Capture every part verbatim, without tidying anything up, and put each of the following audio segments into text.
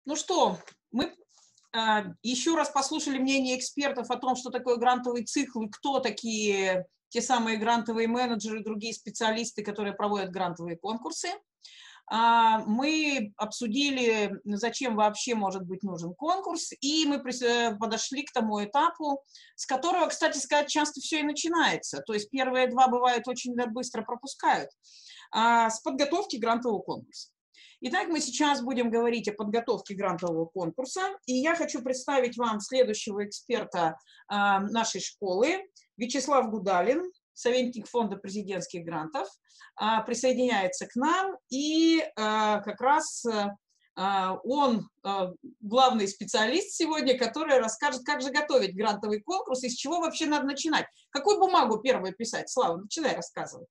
Ну что, мы а, еще раз послушали мнение экспертов о том, что такое грантовый цикл и кто такие те самые грантовые менеджеры и другие специалисты, которые проводят грантовые конкурсы. А, Мы обсудили, зачем вообще может быть нужен конкурс, и мы прис- э, подошли к тому этапу, с которого, кстати сказать, часто все и начинается. То есть первые два бывают очень быстро пропускают, а, с подготовки грантового конкурса. Итак, мы сейчас будем говорить о подготовке грантового конкурса, и я хочу представить вам следующего эксперта а, нашей школы, Вячеслав Гудалин, советник фонда президентских грантов, а, присоединяется к нам, и а, как раз а, он а, главный специалист сегодня, который расскажет, как же готовить грантовый конкурс и с чего вообще надо начинать. Какую бумагу первую писать? Слава, начинай рассказывать.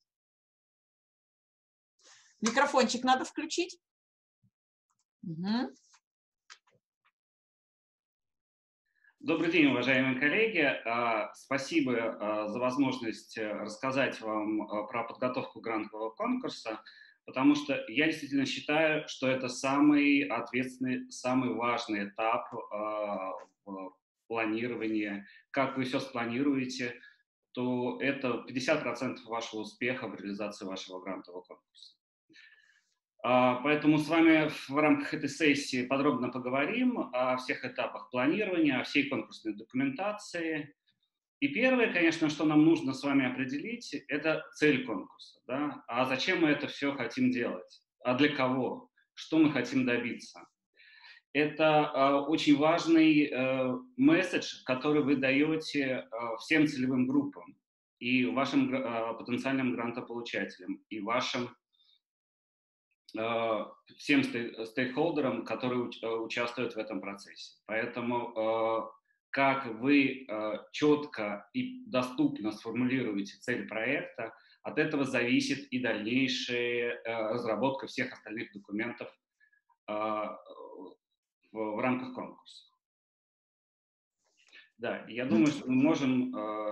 Микрофончик надо включить. Угу. Добрый день, уважаемые коллеги. Спасибо за возможность рассказать вам про подготовку грантового конкурса, потому что я действительно считаю, что это самый ответственный, самый важный этап в планировании. Как вы все спланируете, то это пятьдесят процентов вашего успеха в реализации вашего грантового конкурса. Поэтому с вами в рамках этой сессии подробно поговорим о всех этапах планирования, о всей конкурсной документации. И первое, конечно, что нам нужно с вами определить, это цель конкурса. Да? А зачем мы это все хотим делать? А для кого? Что мы хотим добиться? Это очень важный месседж, который вы даете всем целевым группам, и вашим потенциальным грантополучателям, и вашим всем стейкхолдерам, которые участвуют в этом процессе. Поэтому как вы четко и доступно сформулируете цель проекта, от этого зависит и дальнейшая разработка всех остальных документов в рамках конкурса. Да, я думаю, что мы можем...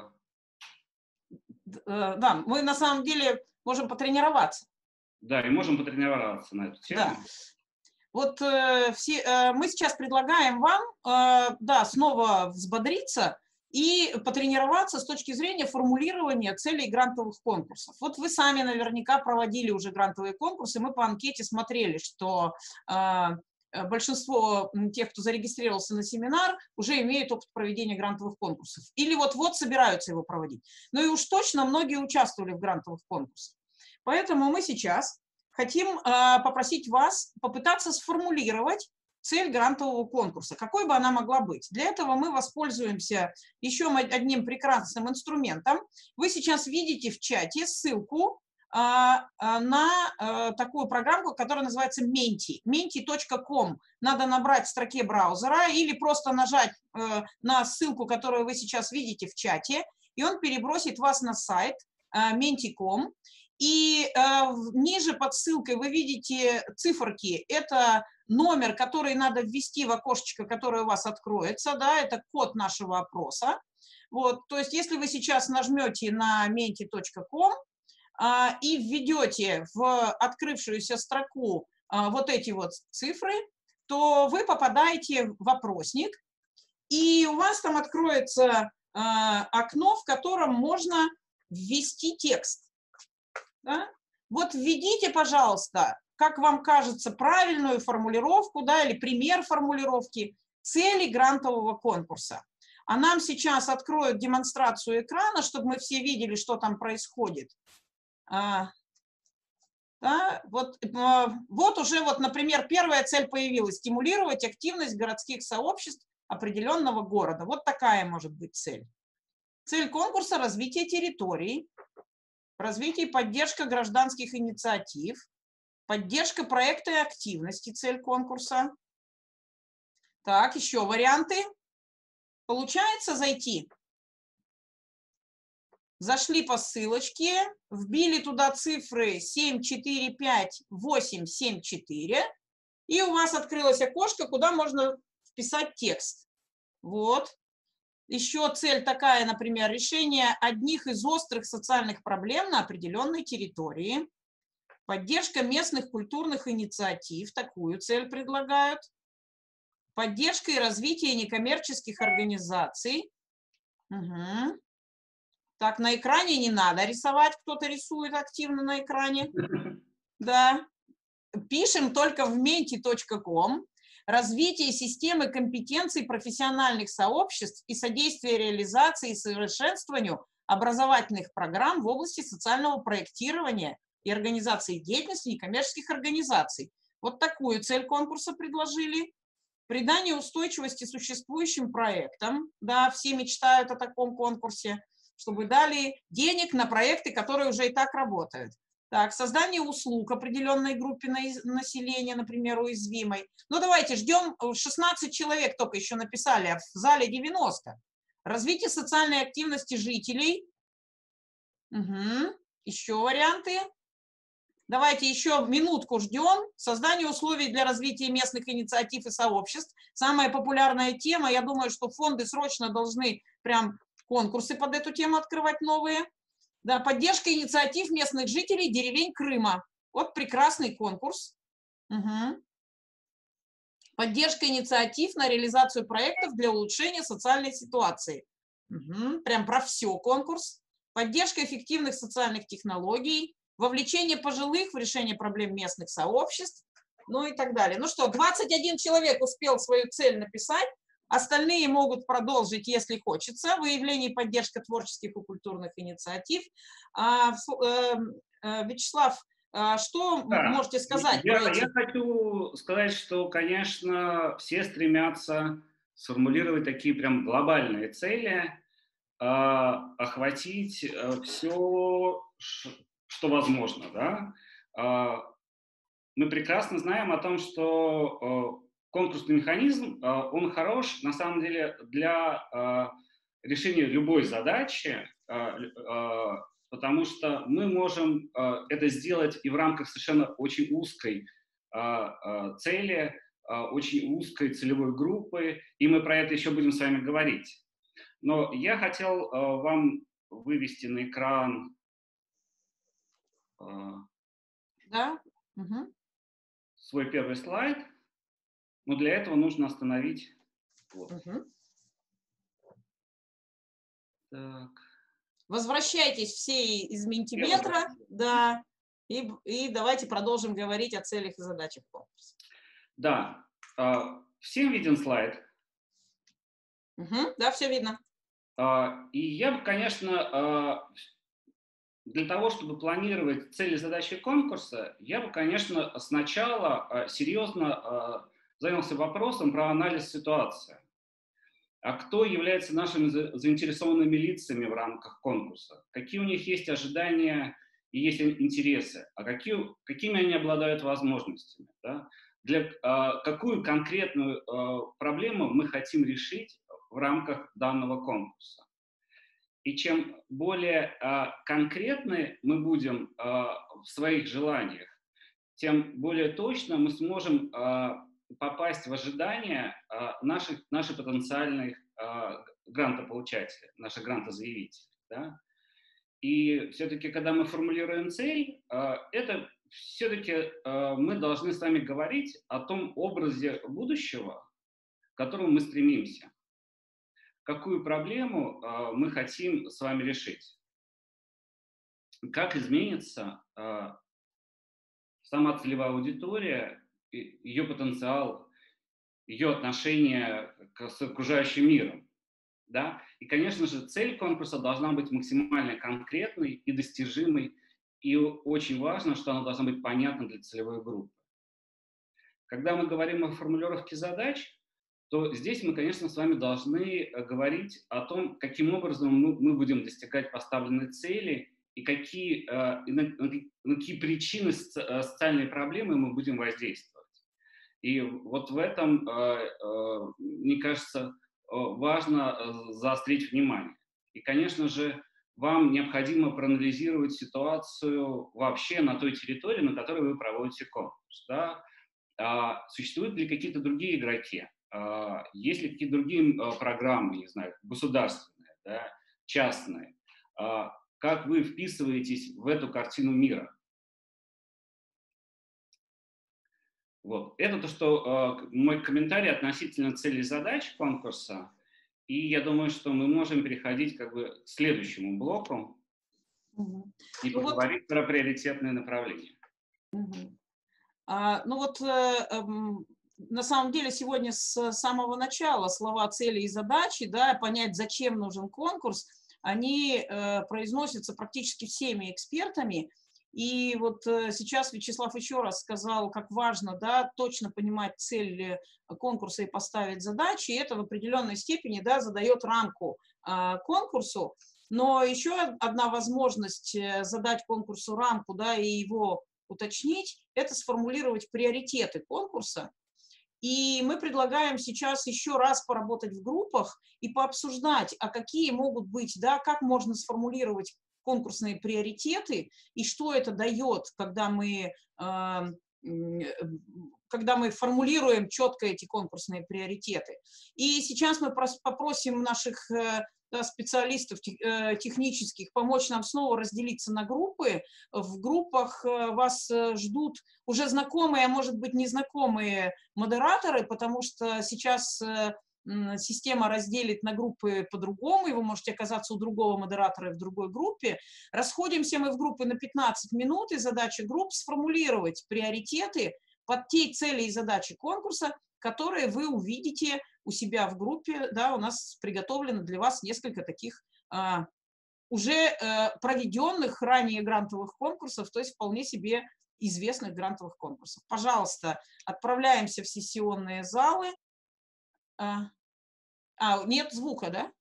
Да, мы на самом деле можем потренироваться. Да, и можем потренироваться на эту тему. Да. Вот э, все, э, мы сейчас предлагаем вам, э, да, снова взбодриться и потренироваться с точки зрения формулирования целей грантовых конкурсов. Вот вы сами наверняка проводили уже грантовые конкурсы, мы по анкете смотрели, что э, большинство тех, кто зарегистрировался на семинар, уже имеют опыт проведения грантовых конкурсов. Или вот-вот собираются его проводить. Ну и уж точно многие участвовали в грантовых конкурсах. Поэтому мы сейчас хотим э, попросить вас попытаться сформулировать цель грантового конкурса, какой бы она могла быть. Для этого мы воспользуемся еще одним прекрасным инструментом. Вы сейчас видите в чате ссылку э, на э, такую программку, которая называется Menti. менти точка ком. Надо набрать в строке браузера или просто нажать э, на ссылку, которую вы сейчас видите в чате, и он перебросит вас на сайт э, менти точка ком. И э, ниже под ссылкой вы видите циферки. Это номер, который надо ввести в окошечко, которое у вас откроется. Да, это код нашего опроса. Вот, то есть если вы сейчас нажмете на менти точка ком э, и введете в открывшуюся строку э, вот эти вот цифры, то вы попадаете в опросник, и у вас там откроется э, окно, в котором можно ввести текст. Да? Вот введите, пожалуйста, как вам кажется, правильную формулировку, да, или пример формулировки цели грантового конкурса. А нам сейчас откроют демонстрацию экрана, чтобы мы все видели, что там происходит. А, да, вот, а, вот уже, вот, например, первая цель появилась – стимулировать активность городских сообществ определенного города. Вот такая может быть цель. Цель конкурса – развитие территорий. Развитие и поддержка гражданских инициатив, поддержка проекта и активности, цель конкурса. Так, еще варианты. Получается зайти? Зашли по ссылочке, вбили туда цифры семь, четыре, пять, восемь, семь, четыре, и у вас открылось окошко, куда можно вписать текст. Вот. Еще цель такая, например, решение одних из острых социальных проблем на определенной территории, поддержка местных культурных инициатив, такую цель предлагают, Поддержка и развитие некоммерческих организаций. Угу. Так, на экране не надо рисовать, кто-то рисует активно на экране. Да. Пишем только в мenti точка ком. Развитие системы компетенций профессиональных сообществ и содействие реализации и совершенствованию образовательных программ в области социального проектирования и организации деятельности некоммерческих организаций. Вот такую цель конкурса предложили. Придание устойчивости существующим проектам. Да, все мечтают о таком конкурсе, чтобы дали денег на проекты, которые уже и так работают. Так, создание услуг определенной группе населения, например, уязвимой. Ну, давайте, ждем, шестнадцать человек только еще написали, а в зале девяносто. Развитие социальной активности жителей. Угу. Еще варианты. Давайте еще минутку ждем. Создание условий для развития местных инициатив и сообществ. Самая популярная тема. Я думаю, что фонды срочно должны прям конкурсы под эту тему открывать новые. Да, поддержка инициатив местных жителей деревень Крыма. Вот прекрасный конкурс. Угу. Поддержка инициатив на реализацию проектов для улучшения социальной ситуации. Угу. Прям про все конкурс. Поддержка эффективных социальных технологий. Вовлечение пожилых в решение проблем местных сообществ. Ну и так далее. Ну что, двадцать один человек успел свою цель написать. Остальные могут продолжить, если хочется. Выявление и поддержка творческих и культурных инициатив. А, э, э, Вячеслав, а что да. можете сказать я, про эти? Я хочу сказать, что, конечно, все стремятся сформулировать такие прям глобальные цели, э, охватить э, все, что возможно. Да? Э, мы прекрасно знаем о том, что... Э, конкурсный механизм, он хорош, на самом деле, для решения любой задачи, потому что мы можем это сделать и в рамках совершенно очень узкой цели, очень узкой целевой группы, и мы про это еще будем с вами говорить. Но я хотел вам вывести на экран да? Угу. свой первый слайд. Но для этого нужно остановить. Вот. Угу. Так. Возвращайтесь все из Ментиметра, да, и, и давайте продолжим говорить о целях и задачах конкурса. Да. Всем виден слайд? Угу. Да, все видно. И я бы, конечно, для того, чтобы планировать цели и задачи конкурса, я бы, конечно, сначала серьезно занялся вопросом про анализ ситуации. А кто является нашими заинтересованными лицами в рамках конкурса? Какие у них есть ожидания и есть интересы? А какие, какими они обладают возможностями? Да? Для, а, какую конкретную а, проблему мы хотим решить в рамках данного конкурса? И чем более а, конкретны мы будем а, в своих желаниях, тем более точно мы сможем а, попасть в ожидания а, наших, наших потенциальных а, грантополучателей, наших грантозаявителей. Да? И все-таки, когда мы формулируем цель, а, это все-таки а, мы должны с вами говорить о том образе будущего, к которому мы стремимся. Какую проблему а, мы хотим с вами решить? Как изменится а, сама целевая аудитория, ее потенциал, ее отношение к, с окружающим миром. Да? И, конечно же, цель конкурса должна быть максимально конкретной и достижимой, и очень важно, что она должна быть понятна для целевой группы. Когда мы говорим о формулировке задач, то здесь мы, конечно, с вами должны говорить о том, каким образом мы, мы будем достигать поставленной цели и какие, э, на, на какие причины социальной проблемы мы будем воздействовать. И вот в этом, э, э, мне кажется, важно заострить внимание. И, конечно же, вам необходимо проанализировать ситуацию вообще на той территории, на которой вы проводите конкурс. Да? А, существуют ли какие-то другие игроки? А, есть ли какие-то другие а, программы, не знаю, государственные, да, частные? А, как вы вписываетесь в эту картину мира? Вот. Это то, что э, мой комментарий относительно целей и задач конкурса. И я думаю, что мы можем переходить как бы к следующему блоку Мгм. и Ну вот, поговорить про приоритетные направления. мгм. А, ну вот, э, эм, на самом деле сегодня с самого начала слова цели и задачи, да, понять, зачем нужен конкурс, они э, произносятся практически всеми экспертами. И вот э, сейчас Вячеслав еще раз сказал, как важно, да, точно понимать цель э, конкурса и поставить задачи. И это в определенной степени, да, задает рамку а, конкурсу. Но еще одна возможность э, задать конкурсу рамку, да, и его уточнить, это сформулировать приоритеты конкурса. И мы предлагаем сейчас еще раз поработать в группах и пообсуждать, а какие могут быть, да, как можно сформулировать конкурсные приоритеты и что это дает, когда мы, э, когда мы формулируем четко эти конкурсные приоритеты. И сейчас мы попросим наших э, да, специалистов э, технических помочь нам снова разделиться на группы. В группах э, вас э, ждут уже знакомые, а может быть незнакомые модераторы, потому что сейчас э, система разделит на группы по-другому, и вы можете оказаться у другого модератора в другой группе. Расходимся мы в группы на пятнадцать минут, и задача групп сформулировать приоритеты под те цели и задачи конкурса, которые вы увидите у себя в группе. Да, у нас приготовлено для вас несколько таких а, уже э, проведенных ранее грантовых конкурсов, то есть вполне себе известных грантовых конкурсов. Пожалуйста, отправляемся в сессионные залы. А, а нет звука, да?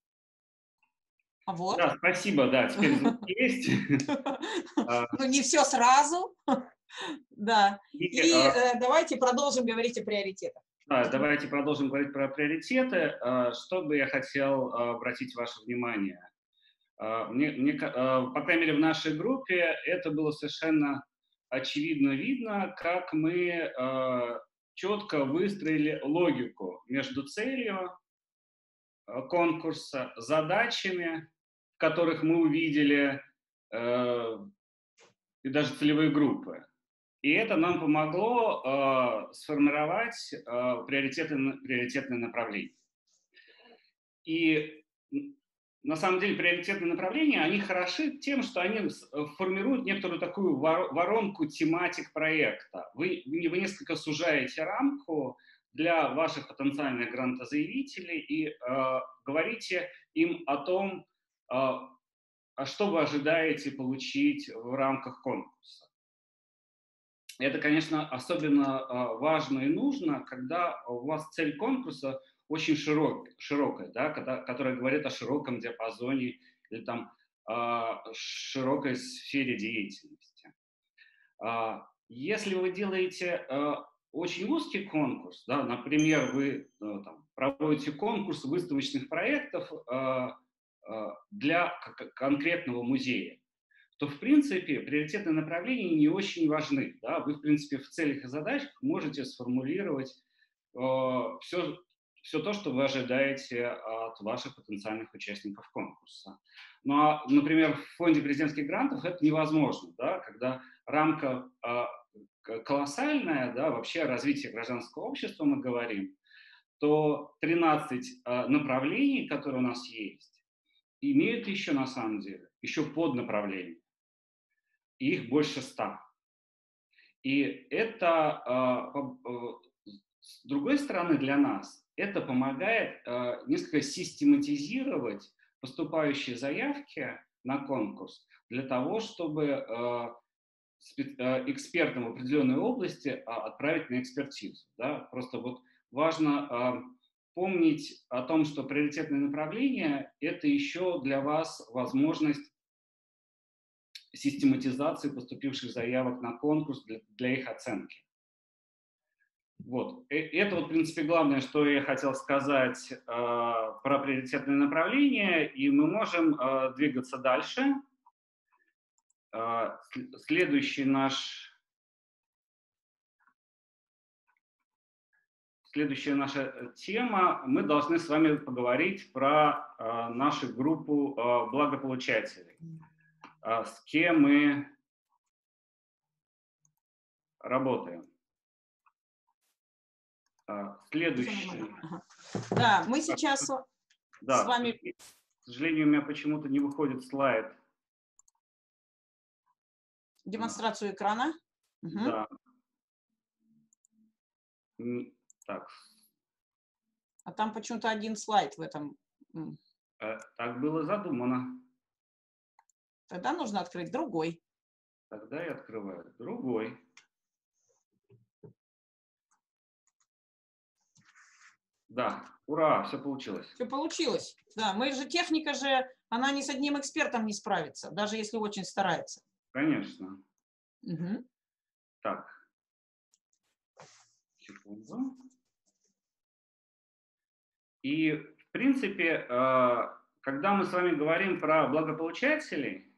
А вот. Да, спасибо, да, теперь звук есть. А, Ну, не все сразу. Да. и, И а, э, давайте продолжим говорить о приоритетах. да, давайте продолжим говорить про приоритеты. А, Что бы я хотел а, обратить ваше внимание? А, Мне, мне ка- а, по крайней мере, в нашей группе это было совершенно очевидно видно, как мы а, четко выстроили логику между целью а, конкурса, задачами, в которых мы увидели, э, и даже целевые группы. И это нам помогло э, сформировать э, приоритеты, приоритетные направления. И на самом деле приоритетные направления, они хороши тем, что они формируют некоторую такую воронку тематик проекта. Вы, вы несколько сужаете рамку для ваших потенциальных грантозаявителей и э, говорите им о том, э, а что вы ожидаете получить в рамках конкурса. Это, конечно, особенно э, важно и нужно, когда у вас цель конкурса очень широк, широкая, да, когда, которая говорит о широком диапазоне или там э, широкой сфере деятельности. А, если вы делаете э, очень узкий конкурс, да, например, вы э, там, проводите конкурс выставочных проектов э, э, для конкретного музея, то, в принципе, приоритетные направления не очень важны. Да? Вы, в принципе, в целях и задачах можете сформулировать э, все, все то, что вы ожидаете от ваших потенциальных участников конкурса. Ну, а, например, в фонде президентских грантов это невозможно, да? Когда рамка э, колоссальная, да, вообще о развитии гражданского общества мы говорим, то тринадцать э, направлений, которые у нас есть, имеют еще, на самом деле, еще поднаправления. Их больше ста. И это, с другой стороны, для нас, это помогает несколько систематизировать поступающие заявки на конкурс для того, чтобы экспертам в определенной области отправить на экспертизу. Да? Просто вот важно помнить о том, что приоритетное направление – это еще для вас возможность систематизации поступивших заявок на конкурс для, для их оценки. Вот. И это, вот, в принципе, главное, что я хотел сказать э, про приоритетные направления, и мы можем э, двигаться дальше. Э, следующий наш, следующая наша тема, мы должны с вами поговорить про э, нашу группу э, благополучателей, э, с кем мы работаем. Следующий. Ага. Да, мы сейчас да, с вами... К сожалению, у меня почему-то не выходит слайд. Демонстрацию экрана. Да. Угу. Так. А там почему-то один слайд в этом. Так было задумано. Тогда нужно открыть другой. Тогда я открываю другой. Да, ура, все получилось. Все получилось. Да, мы же, техника же, она ни с одним экспертом не справится, даже если очень старается. Конечно. Угу. Так. Секунду. И, в принципе, когда мы с вами говорим про благополучателей,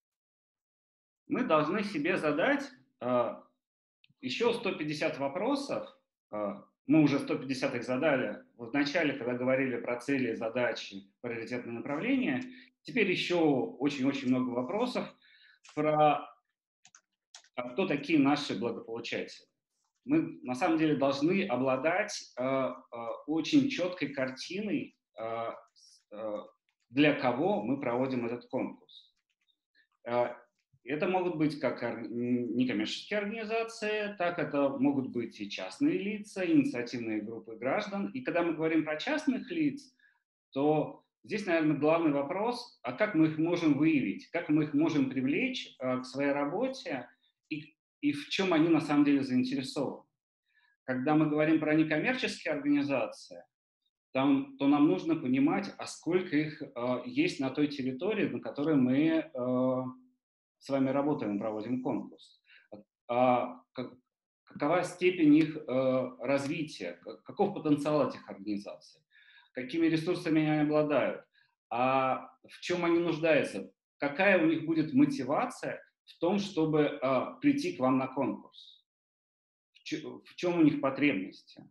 мы должны себе задать еще сто пятьдесят вопросов. Мы уже сто пятьдесят их задали в начале, когда говорили про цели, задачи, приоритетные направления. Теперь еще очень-очень много вопросов про кто такие наши благополучатели. Мы на самом деле должны обладать э, э, очень четкой картиной, э, э, для кого мы проводим этот конкурс. Э, это могут быть как некоммерческие организации, так это могут быть и частные лица, инициативные группы граждан. И когда мы говорим про частных лиц, то здесь, наверное, главный вопрос, а как мы их можем выявить, как мы их можем привлечь э, к своей работе, и, и в чем они на самом деле заинтересованы. Когда мы говорим про некоммерческие организации, там, то нам нужно понимать, а сколько их э, есть на той территории, на которой мы э, с вами работаем, проводим конкурс. А, как, какова степень их э, развития, как, каков потенциал этих организаций, какими ресурсами они обладают, а в чем они нуждаются, какая у них будет мотивация в том, чтобы э, прийти к вам на конкурс, в, ч, в чем у них потребности.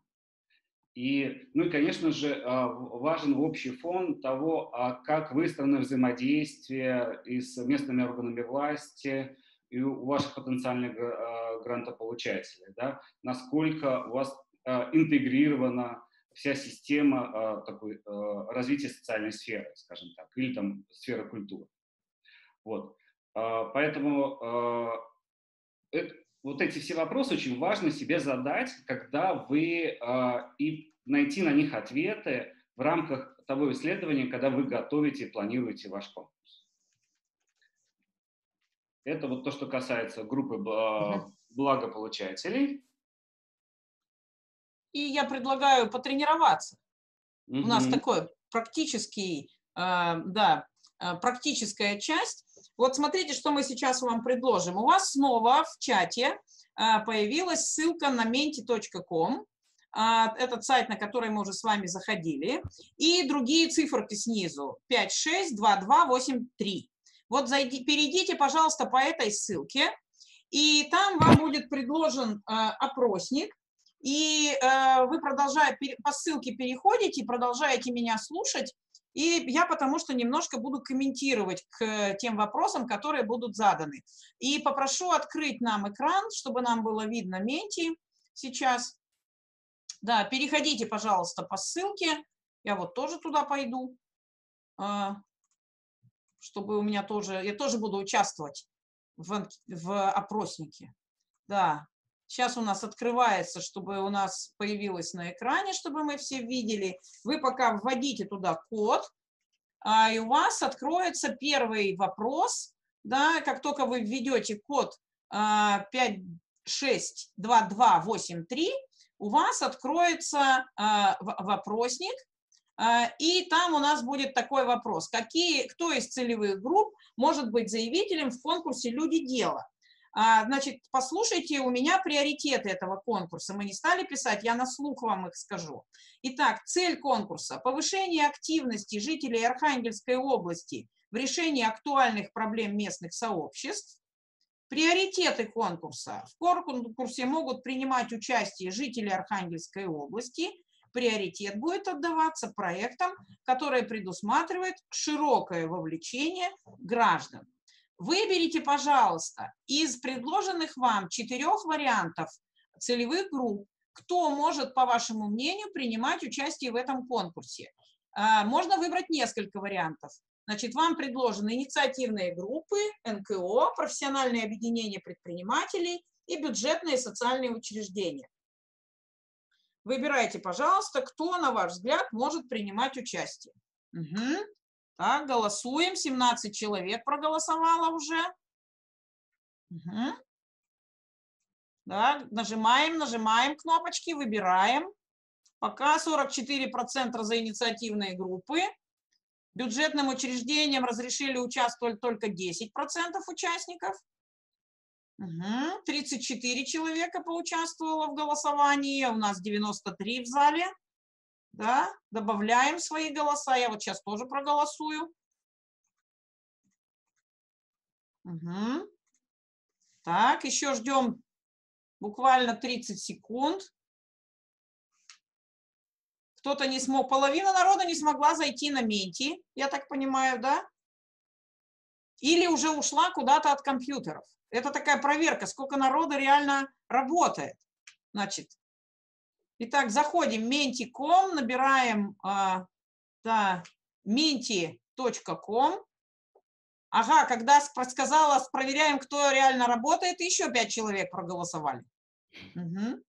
И, ну и, конечно же, важен общий фон того, как выстроено взаимодействие и с местными органами власти, и у ваших потенциальных грантополучателей, да, насколько у вас интегрирована вся система такой, развития социальной сферы, скажем так, или там сферы культуры. Вот. Поэтому это, вот эти все вопросы очень важно себе задать, когда вы э, и найти на них ответы в рамках того исследования, когда вы готовите и планируете ваш конкурс. Это вот то, что касается группы э, благополучателей. И я предлагаю потренироваться. Mm-hmm. У нас такой практический, э, да, практическая часть. Вот смотрите, что мы сейчас вам предложим. У вас снова в чате появилась ссылка на menti точка ком. Этот сайт, на который мы уже с вами заходили. И другие циферки снизу. пять шесть два два восемь три. Вот зайди, перейдите, пожалуйста, по этой ссылке. И там вам будет предложен опросник. И вы, продолжая, по ссылке переходите, продолжаете меня слушать. И я потому что немножко буду комментировать к тем вопросам, которые будут заданы. И попрошу открыть нам экран, чтобы нам было видно Менти сейчас. Да, переходите, пожалуйста, по ссылке. Я вот тоже туда пойду, чтобы у меня тоже... Я тоже буду участвовать в, в опроснике. Да, сейчас у нас открывается, чтобы у нас появилось на экране, чтобы мы все видели. Вы пока вводите туда код, и у вас откроется первый вопрос. Да, как только вы введете код пять шесть два два восемь три, у вас откроется вопросник, и там у нас будет такой вопрос. Какие, кто из целевых групп может быть заявителем в конкурсе «Люди-дело»? Значит, послушайте, у меня приоритеты этого конкурса. Мы не стали писать, я на слух вам их скажу. Итак, цель конкурса – повышение активности жителей Архангельской области в решении актуальных проблем местных сообществ. Приоритеты конкурса. В конкурсе могут принимать участие жители Архангельской области. Приоритет будет отдаваться проектам, которые предусматривают широкое вовлечение граждан. Выберите, пожалуйста, из предложенных вам четырех вариантов целевых групп кто может, по вашему мнению, принимать участие в этом конкурсе. Можно выбрать несколько вариантов. Значит, вам предложены инициативные группы, эн ка о, профессиональные объединения предпринимателей и бюджетные социальные учреждения. Выбирайте, пожалуйста, кто, на ваш взгляд, может принимать участие. Угу. Так, голосуем. семнадцать человек проголосовало уже. Угу. Так, нажимаем, нажимаем кнопочки, выбираем. Пока сорок четыре процента за инициативные группы. Бюджетным учреждениям разрешили участвовать только десять процентов участников. Угу. тридцать четыре человека поучаствовало в голосовании, у нас девяносто три в зале. Да? Добавляем свои голоса, я вот сейчас тоже проголосую. Угу. Так, еще ждем буквально тридцать секунд. Кто-то не смог, половина народа не смогла зайти на Менти, я так понимаю, да? Или уже ушла куда-то от компьютеров. Это такая проверка, сколько народа реально работает. Значит, итак, заходим в мenti точка ком, набираем а, да, мenti точка ком. Ага, когда сказала, проверяем, кто реально работает, еще пять человек проголосовали. Угу.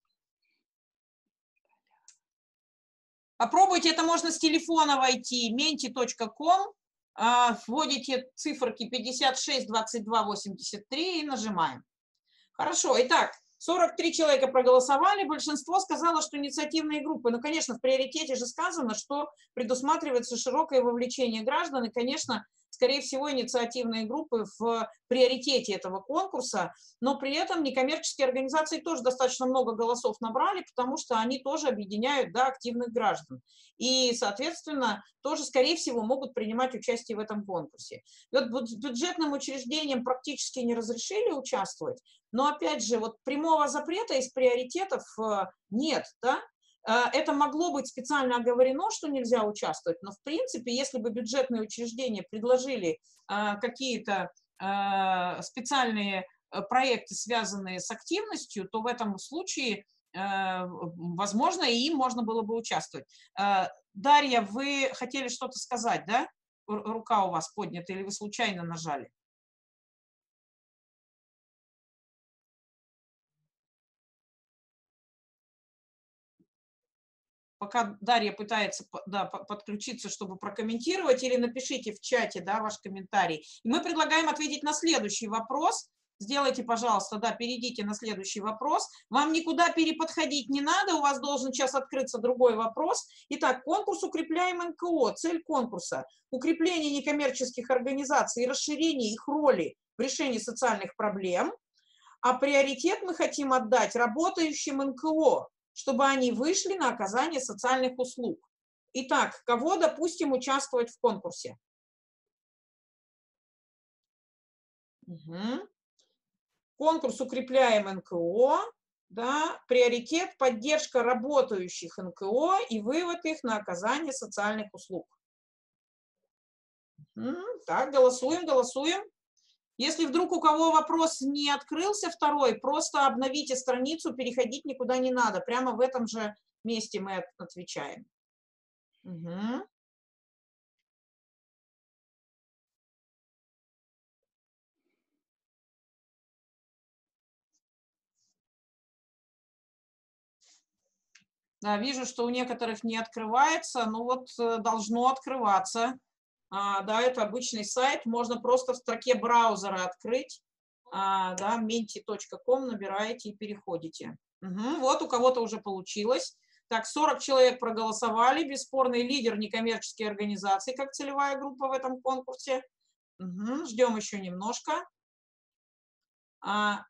Попробуйте, это можно с телефона войти, мenti точка ком, вводите циферки пятьдесят шесть двадцать два восемьдесят три и нажимаем. Хорошо, итак, сорок три человека проголосовали, большинство сказало, что инициативные группы. Ну, конечно, в приоритете же сказано, что предусматривается широкое вовлечение граждан, и, конечно, скорее всего, инициативные группы в приоритете этого конкурса, но при этом некоммерческие организации тоже достаточно много голосов набрали, потому что они тоже объединяют, да, активных граждан. И, соответственно, тоже, скорее всего, могут принимать участие в этом конкурсе. И вот бюджетным учреждениям практически не разрешили участвовать, но, опять же, вот прямого запрета из приоритетов нет, да? Это могло быть специально оговорено, что нельзя участвовать, но в принципе, если бы бюджетные учреждения предложили какие-то специальные проекты, связанные с активностью, то в этом случае, возможно, и им можно было бы участвовать. Дарья, вы хотели что-то сказать, да? Рука у вас поднята или вы случайно нажали? Пока Дарья пытается, да, подключиться, чтобы прокомментировать, или напишите в чате, да, ваш комментарий. И мы предлагаем ответить на следующий вопрос. Сделайте, пожалуйста, да, перейдите на следующий вопрос. Вам никуда переподходить не надо, у вас должен сейчас открыться другой вопрос. Итак, конкурс «Укрепляем эн ка о». Цель конкурса – укрепление некоммерческих организаций и расширение их роли в решении социальных проблем. А приоритет мы хотим отдать работающим эн ка о, чтобы они вышли на оказание социальных услуг. Итак, кого допустим участвовать в конкурсе? Угу. Конкурс «Укрепляем эн ка о», да, приоритет поддержка работающих эн ка о и вывод их на оказание социальных услуг. Угу. Так, голосуем, голосуем. Если вдруг у кого вопрос не открылся второй, просто обновите страницу, переходить никуда не надо. Прямо в этом же месте мы отвечаем. Угу. Да, вижу, что у некоторых не открывается, но вот должно открываться. А, да, это обычный сайт, можно просто в строке браузера открыть. А, да, мenti точка ком набираете и переходите. Угу, вот у кого-то уже получилось. Так, сорок человек проголосовали, бесспорный лидер некоммерческой организации, как целевая группа в этом конкурсе. Угу, ждем еще немножко. А,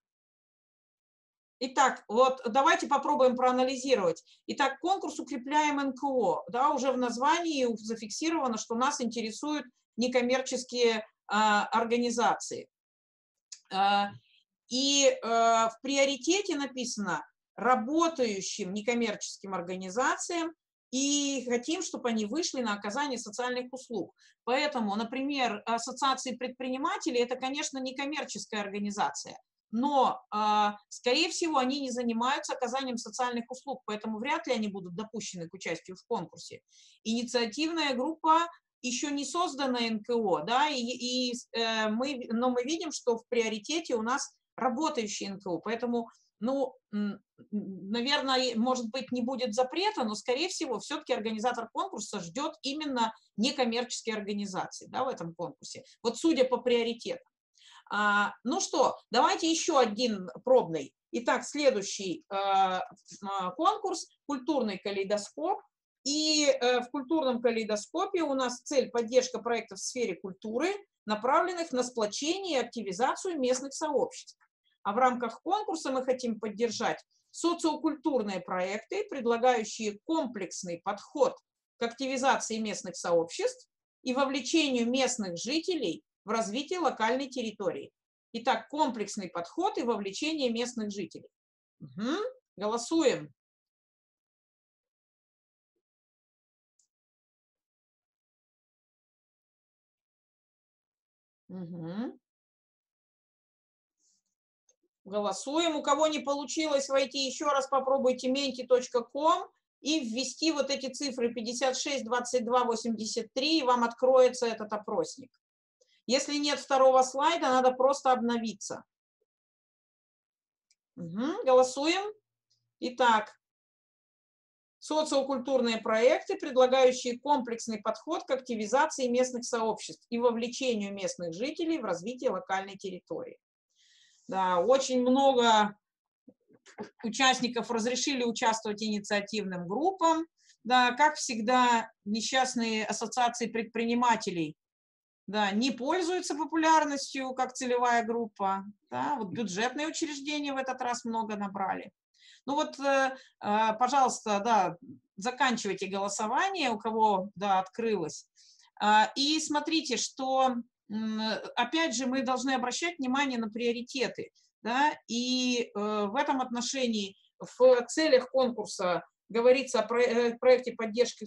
итак, вот давайте попробуем проанализировать. Итак, конкурс «Укрепляем эн ка о». Да, уже в названии зафиксировано, что нас интересуют некоммерческие а, организации. А, и а, в приоритете написано работающим некоммерческим организациям и хотим, чтобы они вышли на оказание социальных услуг. Поэтому, например, ассоциации предпринимателей – это, конечно, некоммерческая организация. но, а, скорее всего, они не занимаются оказанием социальных услуг, поэтому вряд ли они будут допущены к участию в конкурсе. Инициативная группа еще не создана эн ка о, да, и, и э, мы, но мы видим, что в приоритете у нас работающий эн ка о, поэтому, ну, наверное, может быть, не будет запрета, но, скорее всего, все-таки организатор конкурса ждет именно некоммерческие организации, да, в этом конкурсе. Вот судя по приоритетам. А, ну что, давайте еще один пробный. Итак, следующий а, конкурс «Культурный калейдоскоп». И э, в культурном калейдоскопе у нас цель поддержка проектов в сфере культуры, направленных на сплочение и активизацию местных сообществ. А в рамках конкурса мы хотим поддержать социокультурные проекты, предлагающие комплексный подход к активизации местных сообществ и вовлечению местных жителей в развитие локальной территории. Итак, комплексный подход и вовлечение местных жителей. Угу. Голосуем. Угу. Голосуем. У кого не получилось войти, еще раз попробуйте мenti точка ком и ввести вот эти цифры пятьдесят шесть двадцать два восемьдесят три, и вам откроется этот опросник. Если нет второго слайда, надо просто обновиться. Угу. Голосуем. Итак, социокультурные проекты, предлагающие комплексный подход к активизации местных сообществ и вовлечению местных жителей в развитие локальной территории. Да, очень много участников разрешили участвовать инициативным группам. Да, как всегда, несчастные ассоциации предпринимателей, да, не пользуются популярностью как целевая группа. Да, вот бюджетные учреждения в этот раз много набрали. Ну вот, пожалуйста, да, заканчивайте голосование, у кого, да, открылось. И смотрите, что, опять же, мы должны обращать внимание на приоритеты. Да, и в этом отношении в целях конкурса говорится о проекте поддержки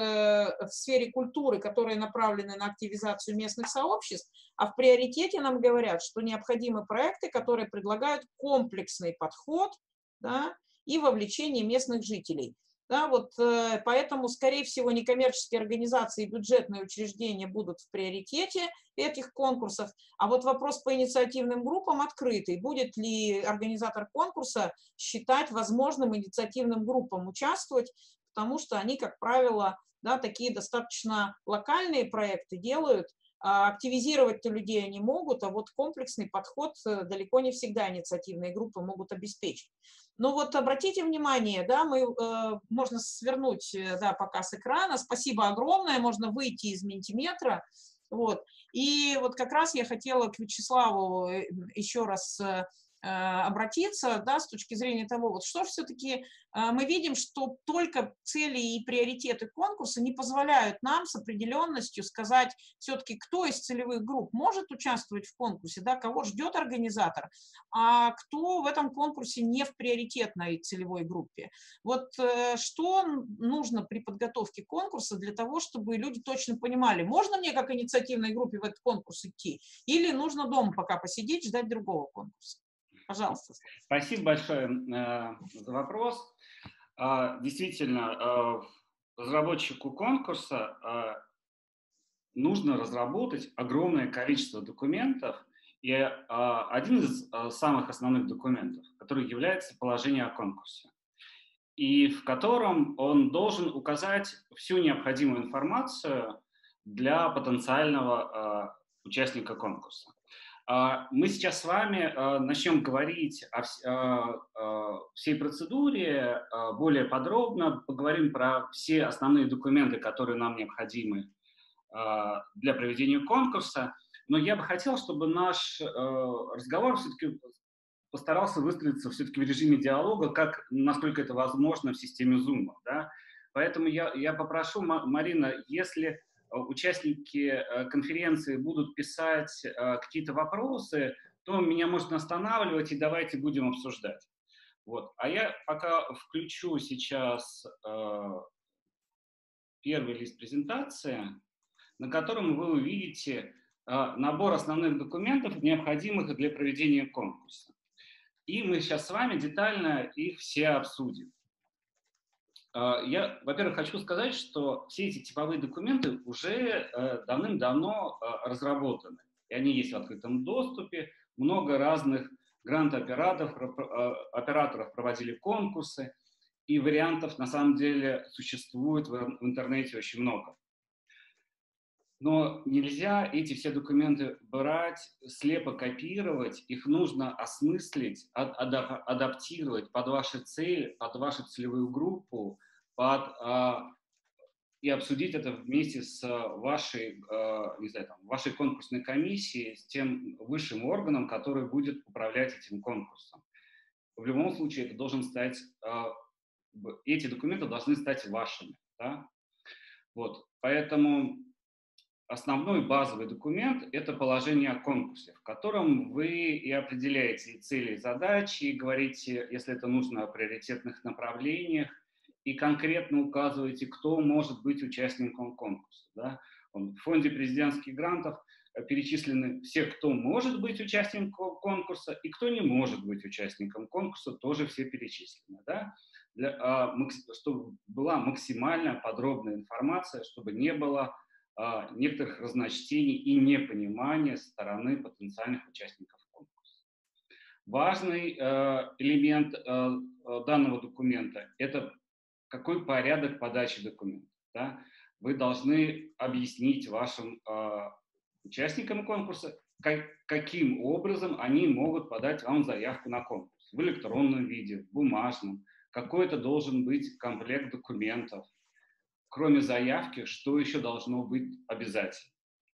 в сфере культуры, которые направлены на активизацию местных сообществ, а в приоритете нам говорят, что необходимы проекты, которые предлагают комплексный подход, да, и вовлечение местных жителей. Да, вот, поэтому, скорее всего, некоммерческие организации и бюджетные учреждения будут в приоритете этих конкурсов, а вот вопрос по инициативным группам открытый. Будет ли организатор конкурса считать возможным инициативным группам участвовать, потому что они, как правило, да, такие достаточно локальные проекты делают, а активизировать-то людей они могут, а вот комплексный подход далеко не всегда инициативные группы могут обеспечить. Но вот обратите внимание, да, мы, э, можно свернуть, да, показ экрана. Спасибо огромное, можно выйти из Mentimeter. Вот. И вот как раз я хотела к Вячеславу еще раз э, обратиться, да, с точки зрения того, вот что все-таки э, мы видим, что только цели и приоритеты конкурса не позволяют нам с определенностью сказать все-таки, кто из целевых групп может участвовать в конкурсе, да, кого ждет организатор, а кто в этом конкурсе не в приоритетной целевой группе. Вот э, что нужно при подготовке конкурса для того, чтобы люди точно понимали, можно мне как инициативной группе в этот конкурс идти, или нужно дома пока посидеть, ждать другого конкурса? Пожалуйста. Спасибо большое э, за вопрос. Э, действительно, э, разработчику конкурса э, нужно разработать огромное количество документов, и э, один из э, самых основных документов, который является положение о конкурсе, и в котором он должен указать всю необходимую информацию для потенциального э, участника конкурса. Мы сейчас с вами начнем говорить о всей процедуре более подробно, поговорим про все основные документы, которые нам необходимы для проведения конкурса. Но я бы хотел, чтобы наш разговор все-таки постарался выстроиться все-таки в режиме диалога, как, насколько это возможно в системе Zoom. Да? Поэтому я, я попрошу, Марина, если участники конференции будут писать какие-то вопросы, то меня можно останавливать, и давайте будем обсуждать. Вот. А я пока включу сейчас первый лист презентации, на котором вы увидите набор основных документов, необходимых для проведения конкурса. И мы сейчас с вами детально их все обсудим. Я, во-первых, хочу сказать, что все эти типовые документы уже давным-давно разработаны. И они есть в открытом доступе. Много разных грант-операторов операторов проводили конкурсы. И вариантов, на самом деле, существует в интернете очень много. Но нельзя эти все документы брать, слепо копировать, их нужно осмыслить, адап адаптировать под ваши цели, под вашу целевую группу, под, а, и обсудить это вместе с вашей, а, не знаю, там, вашей конкурсной комиссией, с тем высшим органом, который будет управлять этим конкурсом. В любом случае, это должен стать, а, эти документы должны стать вашими. Да? Вот. Поэтому основной базовый документ – это положение о конкурсе, в котором вы и определяете цели и задачи, и говорите, если это нужно, о приоритетных направлениях, и конкретно указываете, кто может быть участником конкурса. Да? В фонде президентских грантов перечислены все, кто может быть участником конкурса, и кто не может быть участником конкурса, тоже все перечислены. Да? Для, а, чтобы была максимально подробная информация, чтобы не было а, некоторых разночтений и непонимания со стороны потенциальных участников конкурса. Важный э, элемент э, данного документа – это какой порядок подачи документов. Да? Вы должны объяснить вашим э, участникам конкурса, как, каким образом они могут подать вам заявку на конкурс. В электронном виде, в бумажном. Какой-то должен быть комплект документов. Кроме заявки, что еще должно быть обязательно.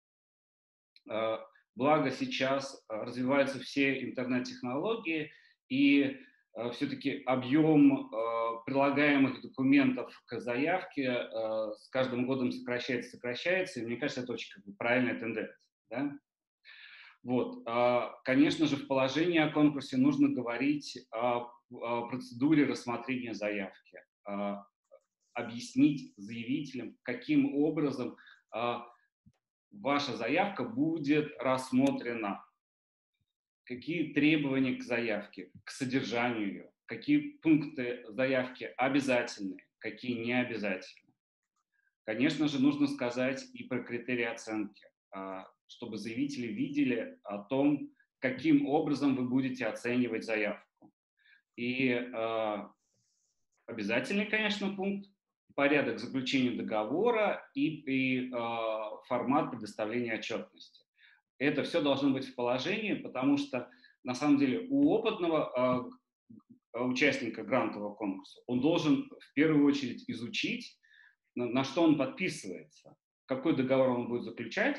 Благо сейчас развиваются все интернет-технологии, и все-таки объем прилагаемых документов к заявке с каждым годом сокращается, сокращается, и мне кажется, это очень как бы правильная тенденция. Да? Вот. Конечно же, в положении о конкурсе нужно говорить о процедуре рассмотрения заявки, объяснить заявителям, каким образом а, ваша заявка будет рассмотрена, какие требования к заявке, к содержанию ее, какие пункты заявки обязательны, какие не обязательны. Конечно же, нужно сказать и про критерии оценки, а, чтобы заявители видели о том, каким образом вы будете оценивать заявку. И а, обязательный, конечно, пункт – порядок заключения договора и, и э, формат предоставления отчетности. Это все должно быть в положении, потому что, на самом деле, у опытного э, участника грантового конкурса он должен в первую очередь изучить, на, на что он подписывается, какой договор он будет заключать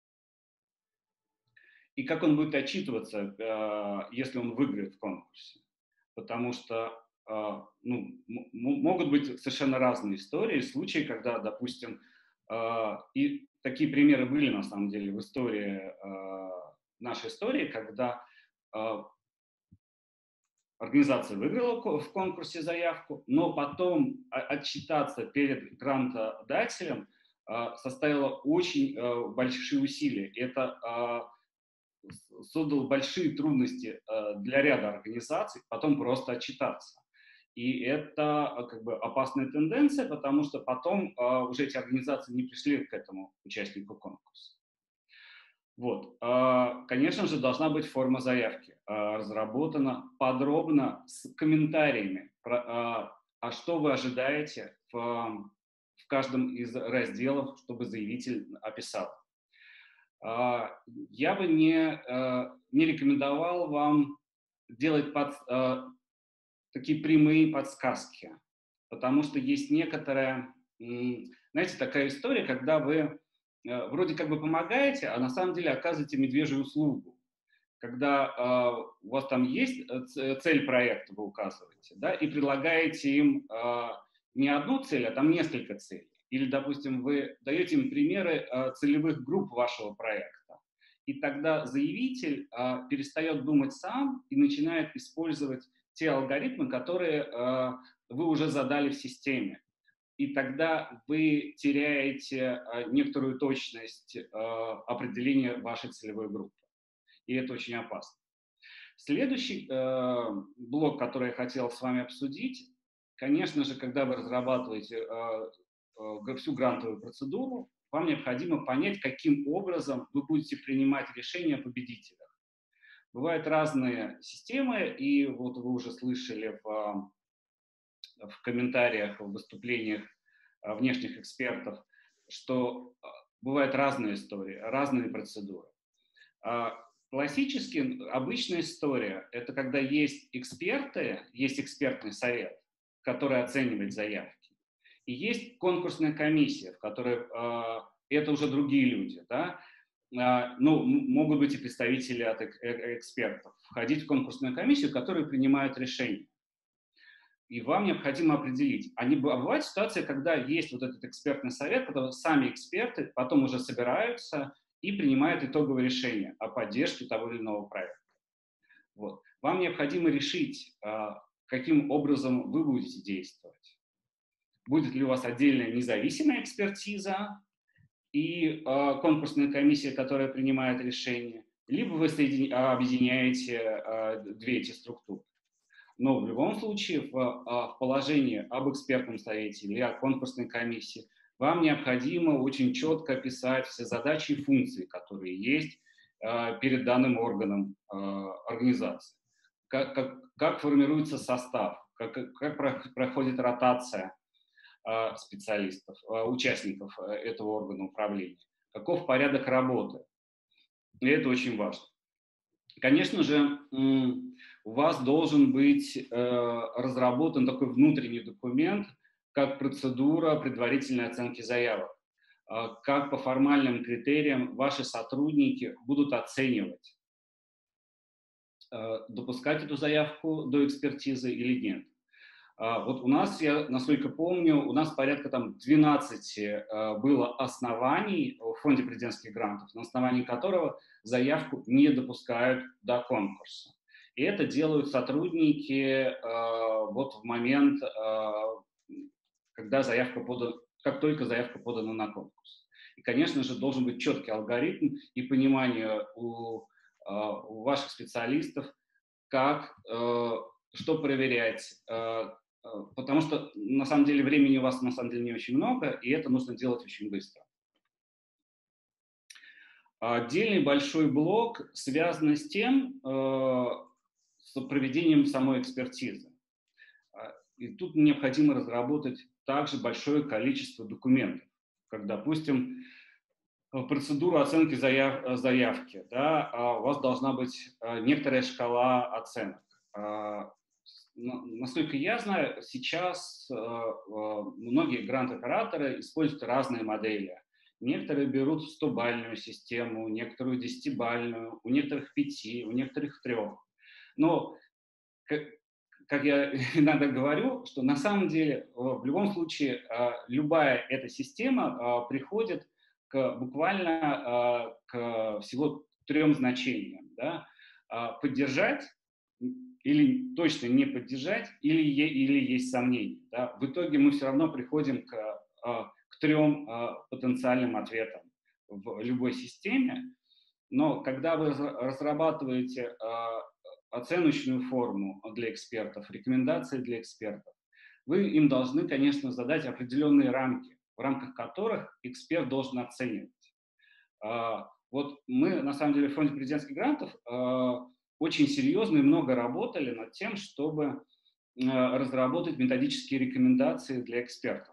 и как он будет отчитываться, э, если он выиграет в конкурсе. Потому что ну, могут быть совершенно разные истории, случаи, когда, допустим, и такие примеры были на самом деле в истории, нашей истории, когда организация выиграла в конкурсе заявку, но потом отчитаться перед грантодателем составило очень большие усилия. Это создало большие трудности для ряда организаций потом просто отчитаться. И это как бы опасная тенденция, потому что потом а, уже эти организации не пришли к этому участнику конкурса. Вот. А, конечно же, должна быть форма заявки, а, разработана подробно с комментариями, про, а, а что вы ожидаете в, в каждом из разделов, чтобы заявитель описал. А, я бы не, а, не рекомендовал вам делать под такие прямые подсказки, потому что есть некоторая, знаете, такая история, когда вы вроде как бы помогаете, а на самом деле оказываете медвежью услугу. Когда у вас там есть цель проекта, вы указываете, да, и предлагаете им не одну цель, а там несколько целей. Или, допустим, вы даете им примеры целевых групп вашего проекта. И тогда заявитель перестает думать сам и начинает использовать те алгоритмы, которые э, вы уже задали в системе. И тогда вы теряете э, некоторую точность э, определения вашей целевой группы. И это очень опасно. Следующий э, блок, который я хотел с вами обсудить, конечно же, когда вы разрабатываете э, э, всю грантовую процедуру, вам необходимо понять, каким образом вы будете принимать решения о победителях. Бывают разные системы, и вот вы уже слышали в, в комментариях, в выступлениях э, внешних экспертов, что э, бывают разные истории, разные процедуры. А классически обычная история – это когда есть эксперты, есть экспертный совет, который оценивает заявки, и есть конкурсная комиссия, в которой э, это уже другие люди, да? э, ну, могут быть и представители от э экспертов, входить в конкурсную комиссию, которые принимают решения. И вам необходимо определить. Они, бывают ситуации, когда есть вот этот экспертный совет, когда сами эксперты потом уже собираются и принимают итоговое решение о поддержке того или иного проекта. Вот. Вам необходимо решить, каким образом вы будете действовать. Будет ли у вас отдельная независимая экспертиза и конкурсная комиссия, которая принимает решение, либо вы объединяете две эти структуры. Но в любом случае в, в положении об экспертном совете или о конкурсной комиссии вам необходимо очень четко описать все задачи и функции, которые есть э, перед данным органом э, организации. Как, как, как формируется состав, как, как проходит ротация э, специалистов, э, участников этого органа управления, каков порядок работы. И это очень важно. Конечно же, у вас должен быть э, разработан такой внутренний документ, как процедура предварительной оценки заявок, э, как по формальным критериям ваши сотрудники будут оценивать, э, допускать эту заявку до экспертизы или нет. Э, вот у нас, я насколько помню, у нас порядка там двенадцати э, было оснований в фонде президентских грантов, на основании которого заявку не допускают до конкурса. И это делают сотрудники э, вот в момент, э, когда заявка подана, как только заявка подана на конкурс. И, конечно же, должен быть четкий алгоритм и понимание у, э, у ваших специалистов, как, э, что проверять, э, потому что на самом деле времени у вас на самом деле не очень много, и это нужно делать очень быстро. Отдельный большой блок связан с тем, э, с проведением самой экспертизы. И тут необходимо разработать также большое количество документов, как, допустим, процедуру оценки заяв, заявки. Да, у вас должна быть некоторая шкала оценок. Насколько я знаю, сейчас многие грант-операторы используют разные модели. Некоторые берут стобальную систему, некоторую десятибальную, у некоторых пяти, у некоторых трех. Но, как, как я иногда говорю, что на самом деле в любом случае любая эта система приходит к, буквально к всего трем значениям. Да? Поддержать или точно не поддержать, или, или есть сомнения. Да? В итоге мы все равно приходим к, к трем потенциальным ответам в любой системе. Но когда вы разрабатываете оценочную форму для экспертов, рекомендации для экспертов, вы им должны, конечно, задать определенные рамки, в рамках которых эксперт должен оценивать. Вот мы, на самом деле, в фонде президентских грантов очень серьезно и много работали над тем, чтобы разработать методические рекомендации для экспертов.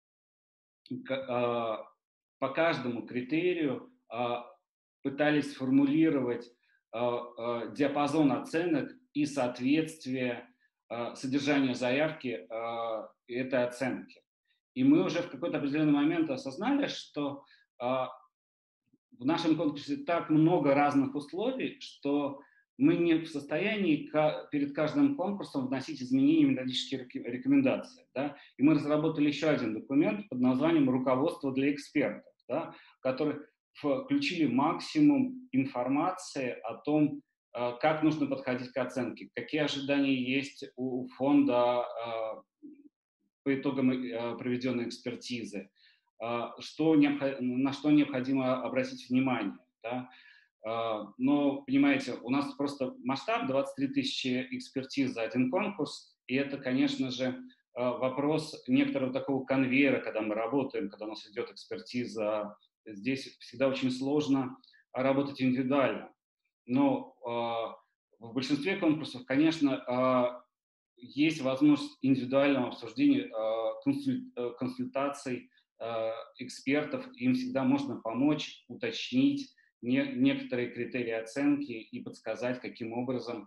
По каждому критерию пытались сформулировать диапазон оценок и соответствие содержания заявки этой оценки. И мы уже в какой-то определенный момент осознали, что в нашем конкурсе так много разных условий, что мы не в состоянии перед каждым конкурсом вносить изменения в методические рекомендации. Да? И мы разработали еще один документ под названием «Руководство для экспертов», да? который включили максимум информации о том, как нужно подходить к оценке, какие ожидания есть у фонда по итогам проведенной экспертизы, что, на что необходимо обратить внимание. Да? Но, понимаете, у нас просто масштаб двадцать три тысячи экспертиз за один конкурс, и это, конечно же, вопрос некоторого такого конвейера, когда мы работаем, когда у нас идет экспертиза. Здесь всегда очень сложно работать индивидуально. Но в большинстве конкурсов, конечно, есть возможность индивидуального обсуждения, консультаций экспертов. Им всегда можно помочь, уточнить некоторые критерии оценки и подсказать, каким образом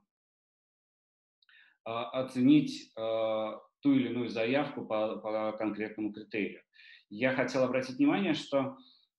оценить ту или иную заявку по, по конкретному критерию. Я хотел обратить внимание, что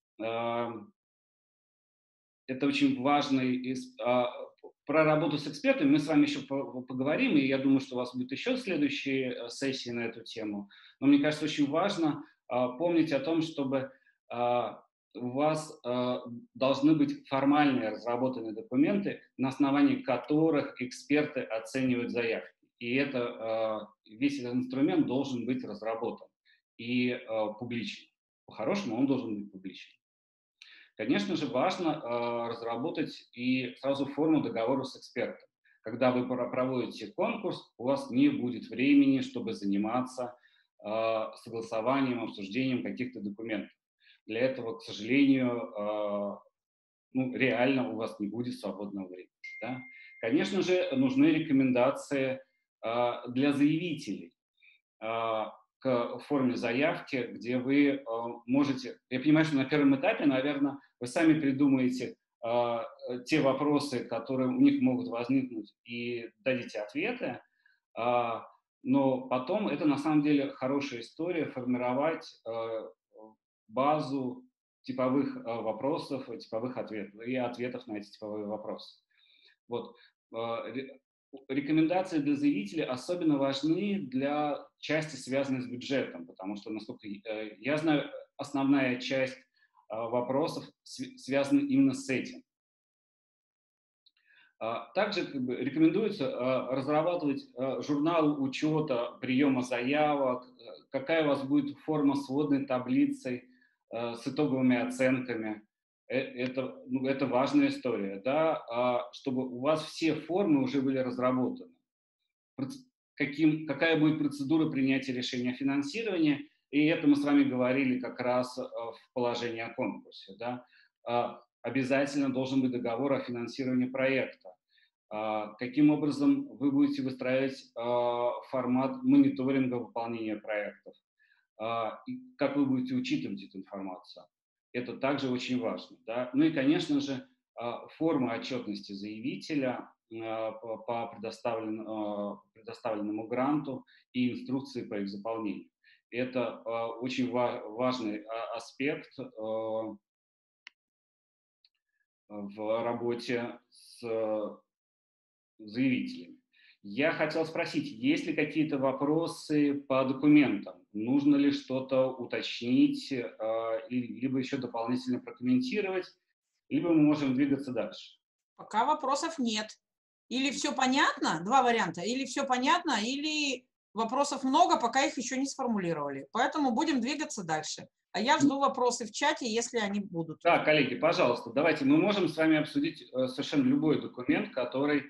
это очень важный про работу с экспертами. Мы с вами еще поговорим, и я думаю, что у вас будет еще следующие сессии на эту тему. Но мне кажется, очень важно помнить о том, чтобы у вас должны быть формальные разработанные документы, на основании которых эксперты оценивают заявки. И это, весь этот инструмент должен быть разработан и публичен. По-хорошему он должен быть публичен. Конечно же, важно э, разработать и сразу форму договора с экспертом. Когда вы проводите конкурс, у вас не будет времени, чтобы заниматься э, согласованием, обсуждением каких-то документов. Для этого, к сожалению, э, ну, реально у вас не будет свободного времени. Да? Конечно же, нужны рекомендации э, для заявителей. Э, к форме заявки, где вы э, можете, я понимаю, что на первом этапе, наверное, вы сами придумаете э, те вопросы, которые у них могут возникнуть, и дадите ответы, э, но потом это на самом деле хорошая история формировать э, базу типовых э, вопросов, типовых ответов и ответов на эти типовые вопросы. Вот. Рекомендации для заявителей особенно важны для части, связанной с бюджетом, потому что, насколько я знаю, основная часть вопросов связана именно с этим. Также как бы, рекомендуется разрабатывать журнал учета приема заявок, какая у вас будет форма сводной таблицы с итоговыми оценками. Это, ну, это важная история, да, чтобы у вас все формы уже были разработаны. Каким, какая будет процедура принятия решения о финансировании, и это мы с вами говорили как раз в положении о конкурсе. Да. Обязательно должен быть договор о финансировании проекта. Каким образом вы будете выстраивать формат мониторинга выполнения проектов, и как вы будете учитывать эту информацию. Это также очень важно. Да? Ну и, конечно же, форма отчетности заявителя по предоставленному, предоставленному гранту и инструкции по их заполнению. Это очень важный аспект в работе с заявителями. Я хотел спросить, есть ли какие-то вопросы по документам? Нужно ли что-то уточнить, либо еще дополнительно прокомментировать, либо мы можем двигаться дальше? Пока вопросов нет. Или все понятно, два варианта, или все понятно, или вопросов много, пока их еще не сформулировали. Поэтому будем двигаться дальше. А я жду вопросы в чате, если они будут. Да, коллеги, пожалуйста, давайте, мы можем с вами обсудить совершенно любой документ, который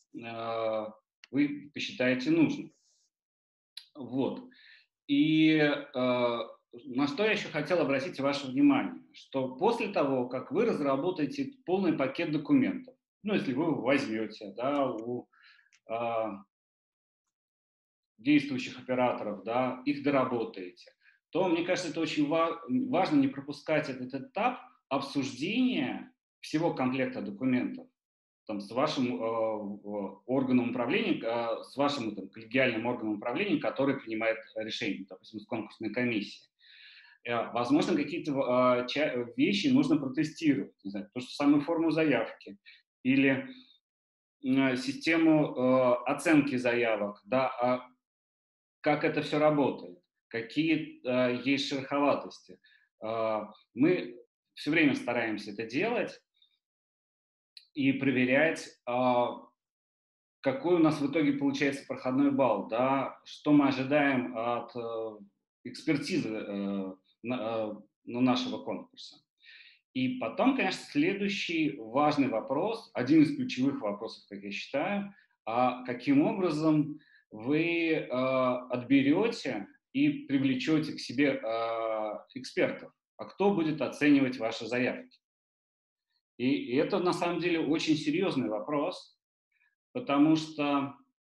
вы посчитаете нужным. Вот. И э, на что я еще хотел обратить ваше внимание, что после того, как вы разработаете полный пакет документов, ну, если вы его возьмете, да, у э, действующих операторов, да, их доработаете, то, мне кажется, это очень ва- важно не пропускать этот этап обсуждения всего комплекта документов. Там, с вашим э, органом управления, э, с вашим там, коллегиальным органом управления, который принимает решение, допустим, с конкурсной комиссией. Э, возможно, какие-то э, вещи нужно протестировать, не знаю, то, что самую форму заявки или э, систему э, оценки заявок, да, а как это все работает, какие э, есть шероховатости. Э, мы все время стараемся это делать и проверять, какой у нас в итоге получается проходной балл, да, что мы ожидаем от экспертизы нашего конкурса. И потом, конечно, следующий важный вопрос, один из ключевых вопросов, как я считаю, а каким образом вы э, отберете и привлечете к себе э, экспертов, а кто будет оценивать ваши заявки. И, и это на самом деле очень серьезный вопрос, потому что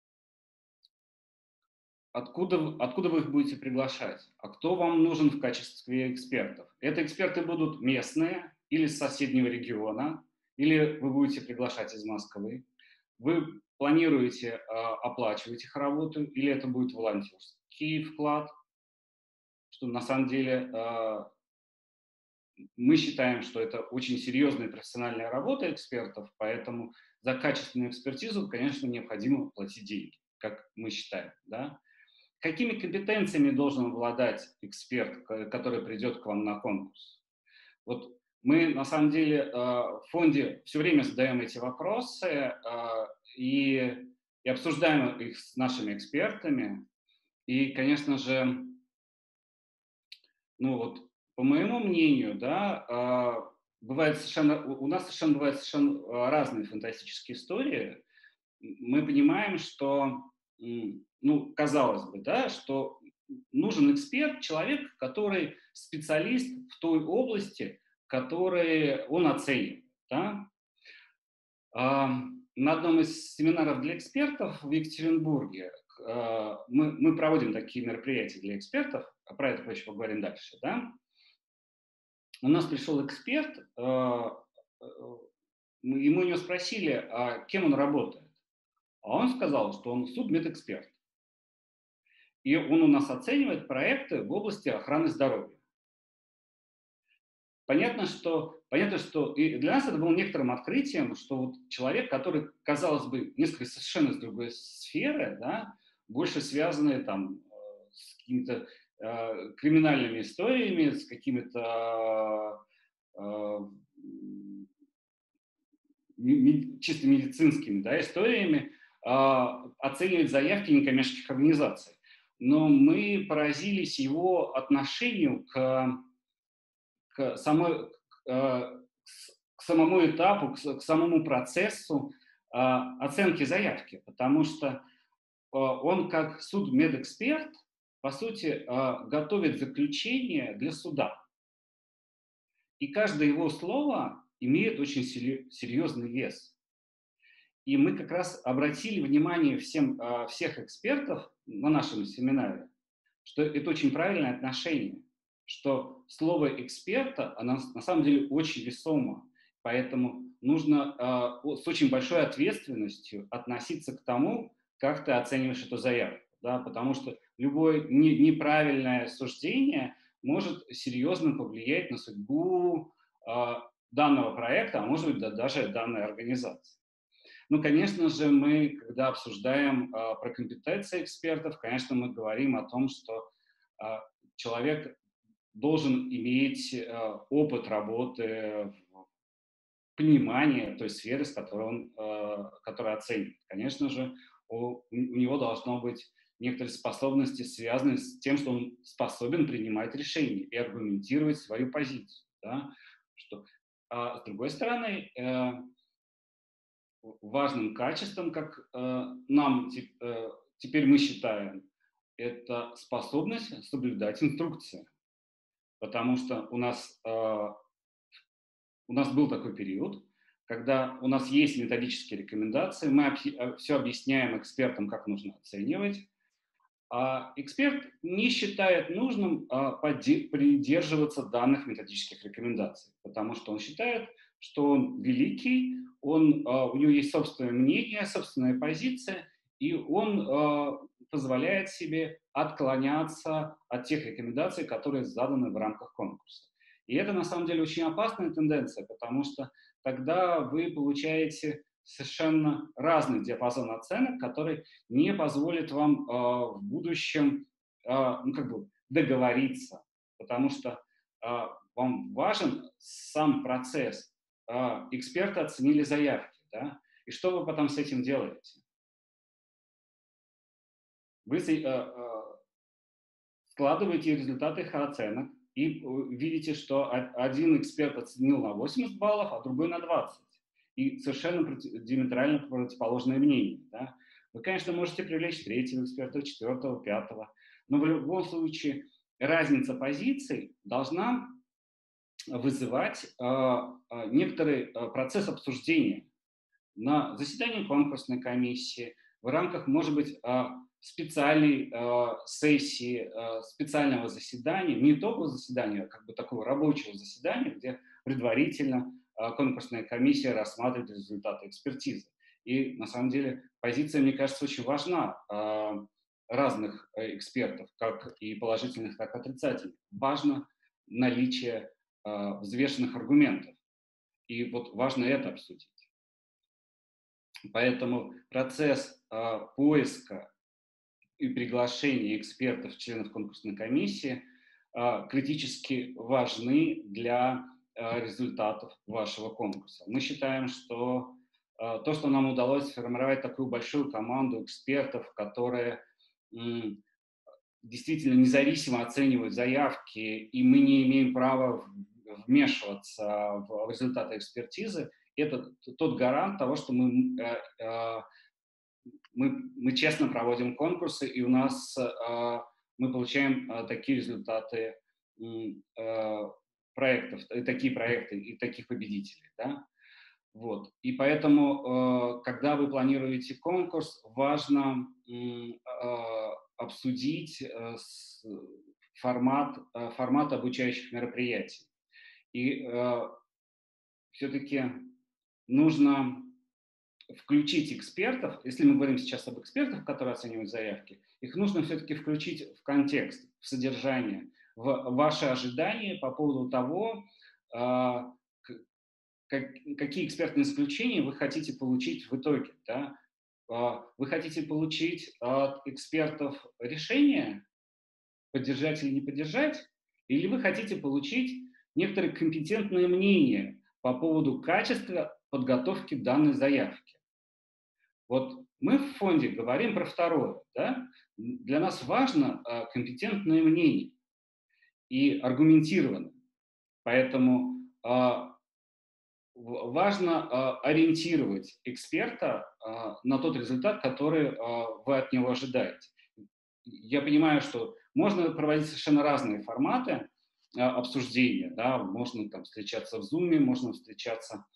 откуда, откуда вы их будете приглашать? А кто вам нужен в качестве экспертов? Это эксперты будут местные или с соседнего региона, или вы будете приглашать из Москвы. Вы планируете э, оплачивать их работу, или это будет волонтерский вклад, что на самом деле э, мы считаем, что это очень серьезная профессиональная работа экспертов, поэтому за качественную экспертизу, конечно, необходимо платить деньги, как мы считаем. Да? Какими компетенциями должен обладать эксперт, который придет к вам на конкурс? Вот мы, на самом деле, в фонде все время задаем эти вопросы и, и обсуждаем их с нашими экспертами. И, конечно же, ну вот, по моему мнению, да, бывает совершенно, у нас совершенно бывают совершенно разные фантастические истории. Мы понимаем, что, ну, казалось бы, да, что нужен эксперт, человек, который специалист в той области, который он оценит. Да? На одном из семинаров для экспертов в Екатеринбурге мы, мы проводим такие мероприятия для экспертов, про это еще поговорим дальше. Да? У нас пришел эксперт, и мы у него спросили, а кем он работает. А он сказал, что он судмедэксперт. И он у нас оценивает проекты в области охраны здоровья. Понятно, что, понятно, что и для нас это было некоторым открытием, что вот человек, который, казалось бы, несколько совершенно с другой сферы, да, больше связанный там, с какими-то э, криминальными историями, с какими-то э, ми, чисто медицинскими, да, историями, э, оценивает заявки некоммерческих организаций. Но мы поразились его отношению к, к, самой, к, к самому этапу, к, к самому процессу э, оценки заявки, потому что э, он как судмедэксперт, по сути, э, готовит заключение для суда. И каждое его слово имеет очень серьезный вес. И мы как раз обратили внимание всем, э, всех экспертов на нашем семинаре, что это очень правильное отношение, что слово эксперта, оно на самом деле очень весомо, поэтому нужно э, с очень большой ответственностью относиться к тому, как ты оцениваешь эту заявку, да, потому что любое не, неправильное суждение может серьезно повлиять на судьбу э, данного проекта, а может быть да, даже данной организации. Ну, конечно же, мы, когда обсуждаем э, про компетенции экспертов, конечно, мы говорим о том, что э, человек должен иметь э, опыт работы, понимание той сферы, с которой он э, которая оценивает. Конечно же, у, у него должно быть некоторые способности, связанные с тем, что он способен принимать решения и аргументировать свою позицию. Да? Что, а с другой стороны, э, важным качеством, как э, нам э, теперь мы считаем, это способность соблюдать инструкции. Потому что у нас, э, у нас был такой период, когда у нас есть методические рекомендации, мы об, все объясняем экспертам, как нужно оценивать, а эксперт не считает нужным а, поди, придерживаться данных методических рекомендаций, потому что он считает, что он великий, он, а, у него есть собственное мнение, собственная позиция, и он а, позволяет себе отклоняться от тех рекомендаций, которые заданы в рамках конкурса. И это на самом деле очень опасная тенденция, потому что тогда вы получаете совершенно разный диапазон оценок, который не позволит вам э, в будущем э, ну, как бы договориться, потому что э, вам важен сам процесс. Э, эксперты оценили заявки, да? И что вы потом с этим делаете? Вы э, э, складываете результаты их оценок, и видите, что один эксперт оценил на восемьдесят баллов, а другой на двадцать. И совершенно против, диаметрально противоположное мнение. Да? Вы, конечно, можете привлечь третьего эксперта, четвертого, пятого, но в любом случае разница позиций должна вызывать э, э, некоторый э, процесс обсуждения на заседании конкурсной комиссии, в рамках, может быть, э, специальной э, сессии, э, специального заседания, не итогового заседания, а как бы такого рабочего заседания, где предварительно э, конкурсная комиссия рассматривает результаты экспертизы. И на самом деле позиция, мне кажется, очень важна э, разных экспертов, как и положительных, так и отрицательных. Важно наличие э, взвешенных аргументов. И вот важно это обсудить. Поэтому процесс э, поиска и приглашения экспертов, членов конкурсной комиссии э, критически важны для э, результатов вашего конкурса. Мы считаем, что э, то, что нам удалось сформировать такую большую команду экспертов, которые м, действительно независимо оценивают заявки, и мы не имеем права вмешиваться в результаты экспертизы, это тот гарант того, что мы, э, э, мы, мы честно проводим конкурсы, и у нас э, мы получаем э, такие результаты э, проектов, и такие проекты, и таких победителей. Да? Вот. И поэтому, э, когда вы планируете конкурс, важно э, обсудить э, с, формат, э, формат обучающих мероприятий. И э, все-таки нужно включить экспертов, если мы говорим сейчас об экспертах, которые оценивают заявки, их нужно все-таки включить в контекст, в содержание, в ваши ожидания по поводу того, э, как, какие экспертные заключения вы хотите получить в итоге. Да? Вы хотите получить от экспертов решение, поддержать или не поддержать, или вы хотите получить некоторые компетентные мнения по поводу качества подготовки данной заявки. Вот мы в фонде говорим про второе. Да? Для нас важно а, компетентное мнение и аргументированное. Поэтому а, важно а, ориентировать эксперта а, на тот результат, который а, вы от него ожидаете. Я понимаю, что можно проводить совершенно разные форматы а, обсуждения. Да? Можно там встречаться в Zoom, можно встречаться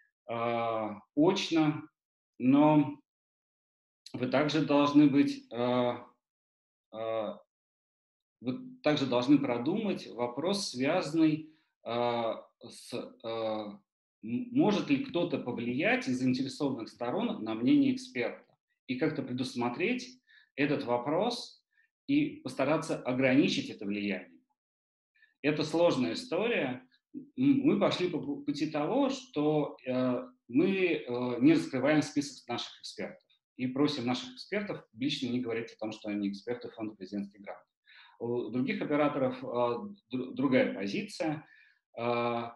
а, очно, но вы также должны быть, а, а, вы также должны продумать вопрос, связанный а, с а, может ли кто-то повлиять из заинтересованных сторон на мнение эксперта и как-то предусмотреть этот вопрос и постараться ограничить это влияние. Это сложная история. Мы пошли по пути того, что э, мы э, не раскрываем список наших экспертов и просим наших экспертов лично не говорить о том, что они эксперты фонда президентских грантов. У других операторов э, другая позиция. Э,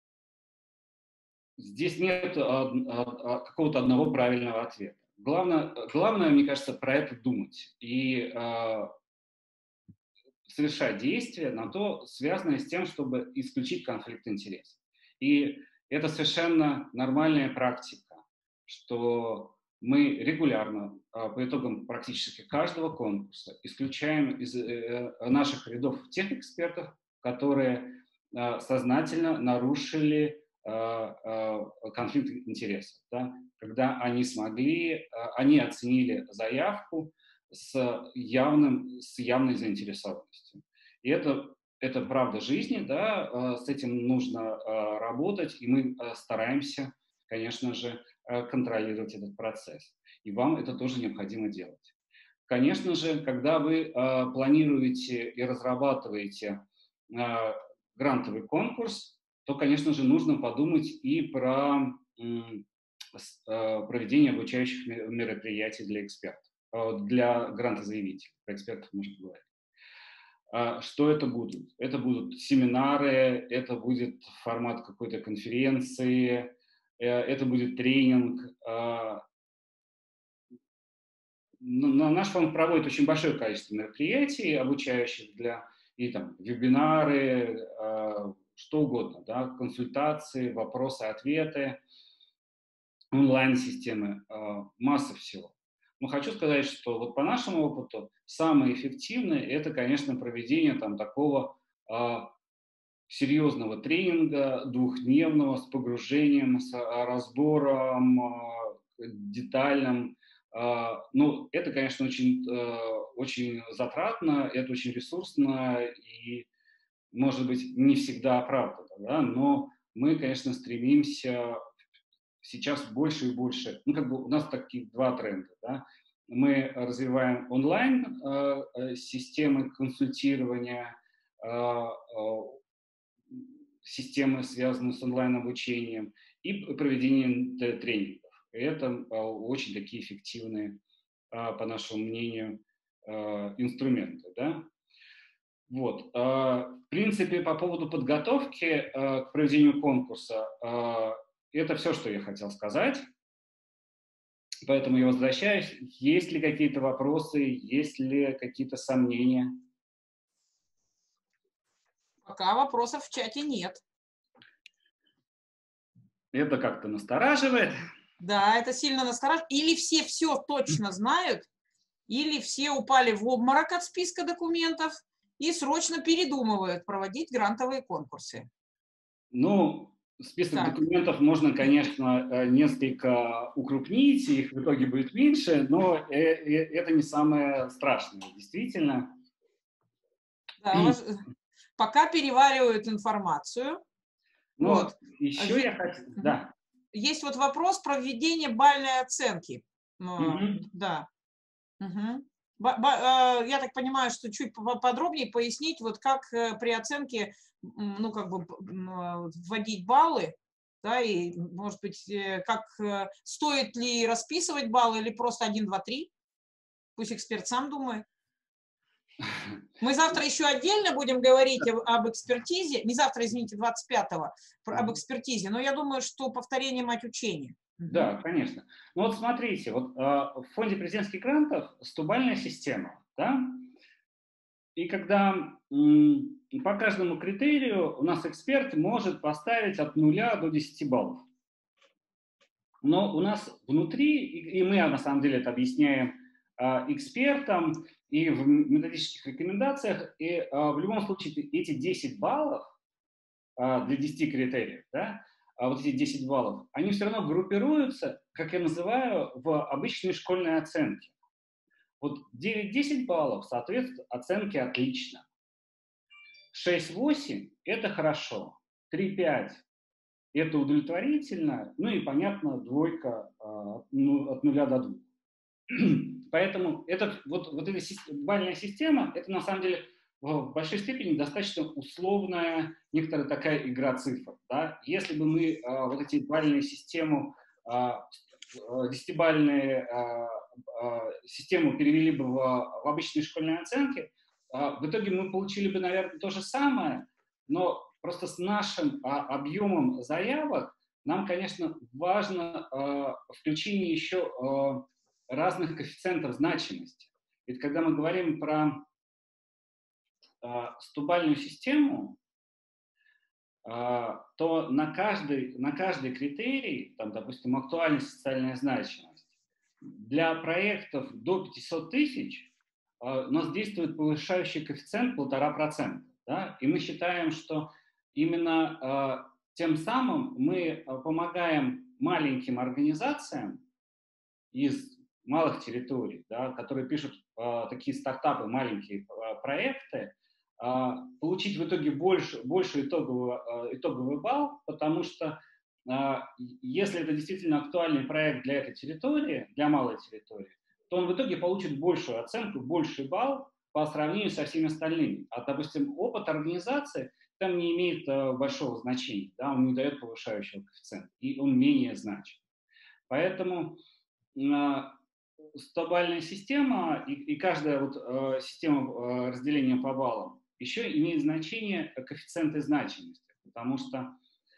Здесь нет а, а, какого-то одного правильного ответа. Главное, главное, мне кажется, про это думать и а, совершать действия на то, связанное с тем, чтобы исключить конфликт интересов. И это совершенно нормальная практика, что мы регулярно а, по итогам практически каждого конкурса исключаем из э, наших рядов тех экспертов, которые а, сознательно нарушили конфликт интересов, да, когда они смогли, они оценили заявку с, явным, с явной заинтересованностью. И это, это правда жизни, да, с этим нужно работать, и мы стараемся, конечно же, контролировать этот процесс. И вам это тоже необходимо делать. Конечно же, когда вы планируете и разрабатываете грантовый конкурс, то, конечно же, нужно подумать и про проведение обучающих мероприятий для экспертов, для грантозаявителей, про экспертов можно говорить. Что это будут? Это будут семинары, это будет формат какой-то конференции, это будет тренинг. Наш фонд проводит очень большое количество мероприятий, обучающих для и там вебинары, что угодно, да, консультации, вопросы-ответы, онлайн-системы, масса всего. Но хочу сказать, что вот по нашему опыту самое эффективное — это, конечно, проведение там такого серьезного тренинга, двухдневного, с погружением, с разбором детальным. Ну, это, конечно, очень, очень затратно, это очень ресурсно и, может быть, не всегда оправдано, да? Но мы, конечно, стремимся сейчас больше и больше. Ну, как бы у нас такие два тренда, да? Мы развиваем онлайн системы консультирования, системы, связанные с онлайн-обучением, и проведением тренингов. И это очень такие эффективные, по нашему мнению, инструменты. Да? Вот. В принципе, по поводу подготовки к проведению конкурса, это все, что я хотел сказать. Поэтому я возвращаюсь. Есть ли какие-то вопросы, есть ли какие-то сомнения? Пока вопросов в чате нет. Это как-то настораживает. Да, это сильно настораживает. Или все все точно знают, или все упали в обморок от списка документов и срочно передумывают проводить грантовые конкурсы. Ну, список так. документов можно, конечно, несколько укрупнить, их в итоге будет меньше, но это не самое страшное, действительно. Да, пока переваривают информацию. Но вот. Еще я хотел... Да. Есть вот вопрос про введение бальной оценки. Mm-hmm. Да. Угу. Я так понимаю, что чуть подробнее пояснить, вот как при оценке, ну, как бы вводить баллы, да, и, может быть, как стоит ли расписывать баллы или просто один, два, три. Пусть эксперт сам думает. Мы завтра еще отдельно будем говорить об, об экспертизе, не завтра, извините, двадцать пятого, об экспертизе, но я думаю, что повторение мать учения. Да, конечно. Ну вот смотрите, вот э, в фонде президентских грантов стубальная система, да, и когда м, по каждому критерию у нас эксперт может поставить от нуля до десяти баллов. Но у нас внутри, и, и мы на самом деле это объясняем э, экспертам и в методических рекомендациях, и э, в любом случае эти десять баллов э, для десяти критериев, да, а вот эти десять баллов, они все равно группируются, как я называю, в обычные школьные оценки. Вот девять-десять баллов соответствует оценке «отлично». шесть-восемь – это хорошо. три-пять – это удовлетворительно. Ну и, понятно, двойка ну, от нуля до двух. Поэтому это, вот, вот эта бальная система – это на самом деле в большой степени достаточно условная некоторая такая игра цифр. Да? Если бы мы а, вот эти бальные систему, а, десятибальные а, а, систему перевели бы в, в обычные школьные оценки, а, в итоге мы получили бы, наверное, то же самое, но просто с нашим а, объемом заявок нам, конечно, важно а, включение еще а, разных коэффициентов значимости. Ведь когда мы говорим про стубальную систему, то на каждый, на каждый критерий, там, допустим, актуальность, социальная значимость, для проектов до пятисот тысяч у нас действует повышающий коэффициент полтора процента. Да? И мы считаем, что именно тем самым мы помогаем маленьким организациям из малых территорий, да, которые пишут такие стартапы, маленькие проекты, получить в итоге больше, больше итоговый, итоговый балл, потому что если это действительно актуальный проект для этой территории, для малой территории, то он в итоге получит большую оценку, больший балл по сравнению со всеми остальными. А, допустим, опыт организации там не имеет большого значения, да, он не дает повышающего коэффициента, и он менее значим. Поэтому стабильная система и, и каждая вот, э, система э, разделения по баллам еще имеет значение коэффициенты значимости, потому что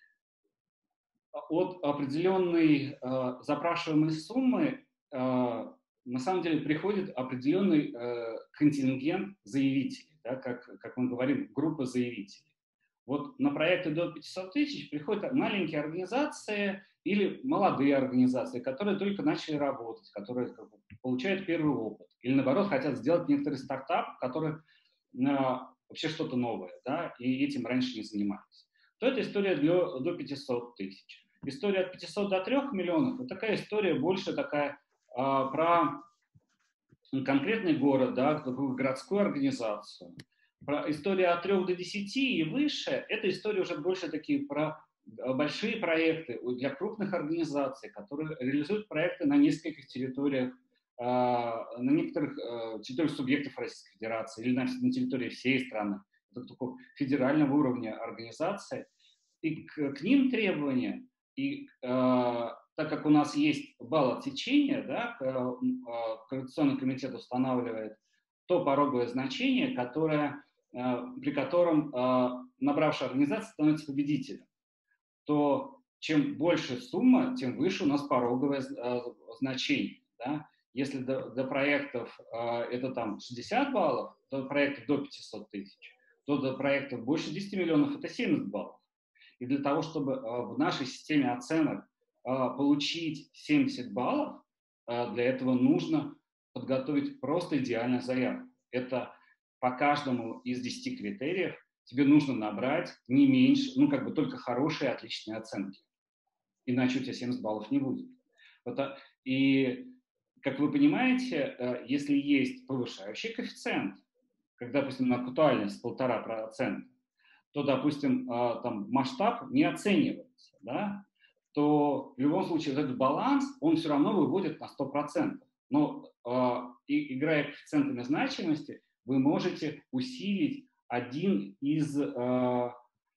от определенной э, запрашиваемой суммы э, на самом деле приходит определенный э, контингент заявителей. да, как, как мы говорим, группа заявителей. Вот на проекты до пятисот тысяч приходят маленькие организации или молодые организации, которые только начали работать, которые как бы, получают первый опыт. Или наоборот хотят сделать некоторый стартап, который э, вообще что-то новое, да, и этим раньше не занимались. То это история для, до пятисот тысяч. История от пятисот до трёх миллионов – это такая история больше такая э, про конкретный город, да, такую городскую организацию. Про история от трёх до десяти и выше – это история уже больше такие про большие проекты для крупных организаций, которые реализуют проекты на нескольких территориях, на некоторых территориях субъектов Российской Федерации или на, на территории всей страны. Это такого федерального уровня организации. И к, к ним требования, и так как у нас есть балл отсечения, да, Координационный комитет устанавливает то пороговое значение, которое, при котором набравшая организация становится победителем, то чем больше сумма, тем выше у нас пороговое значение. Да? Если до, до проектов это там шестьдесят баллов, до проектов до пятисот тысяч, то до проектов больше десяти миллионов это семьдесят баллов. И для того, чтобы в нашей системе оценок получить семьдесят баллов, для этого нужно подготовить просто идеальную заявку. Это по каждому из десяти критериев тебе нужно набрать не меньше, ну как бы только хорошие, отличные оценки. Иначе у тебя семьдесят баллов не будет. И, как вы понимаете, если есть повышающий коэффициент, когда, допустим, на актуальность полтора процента, то, допустим, там масштаб не оценивается, да, то в любом случае этот баланс, он все равно выводит на сто процентов. Но э, и, играя коэффициентами значимости, вы можете усилить один из э,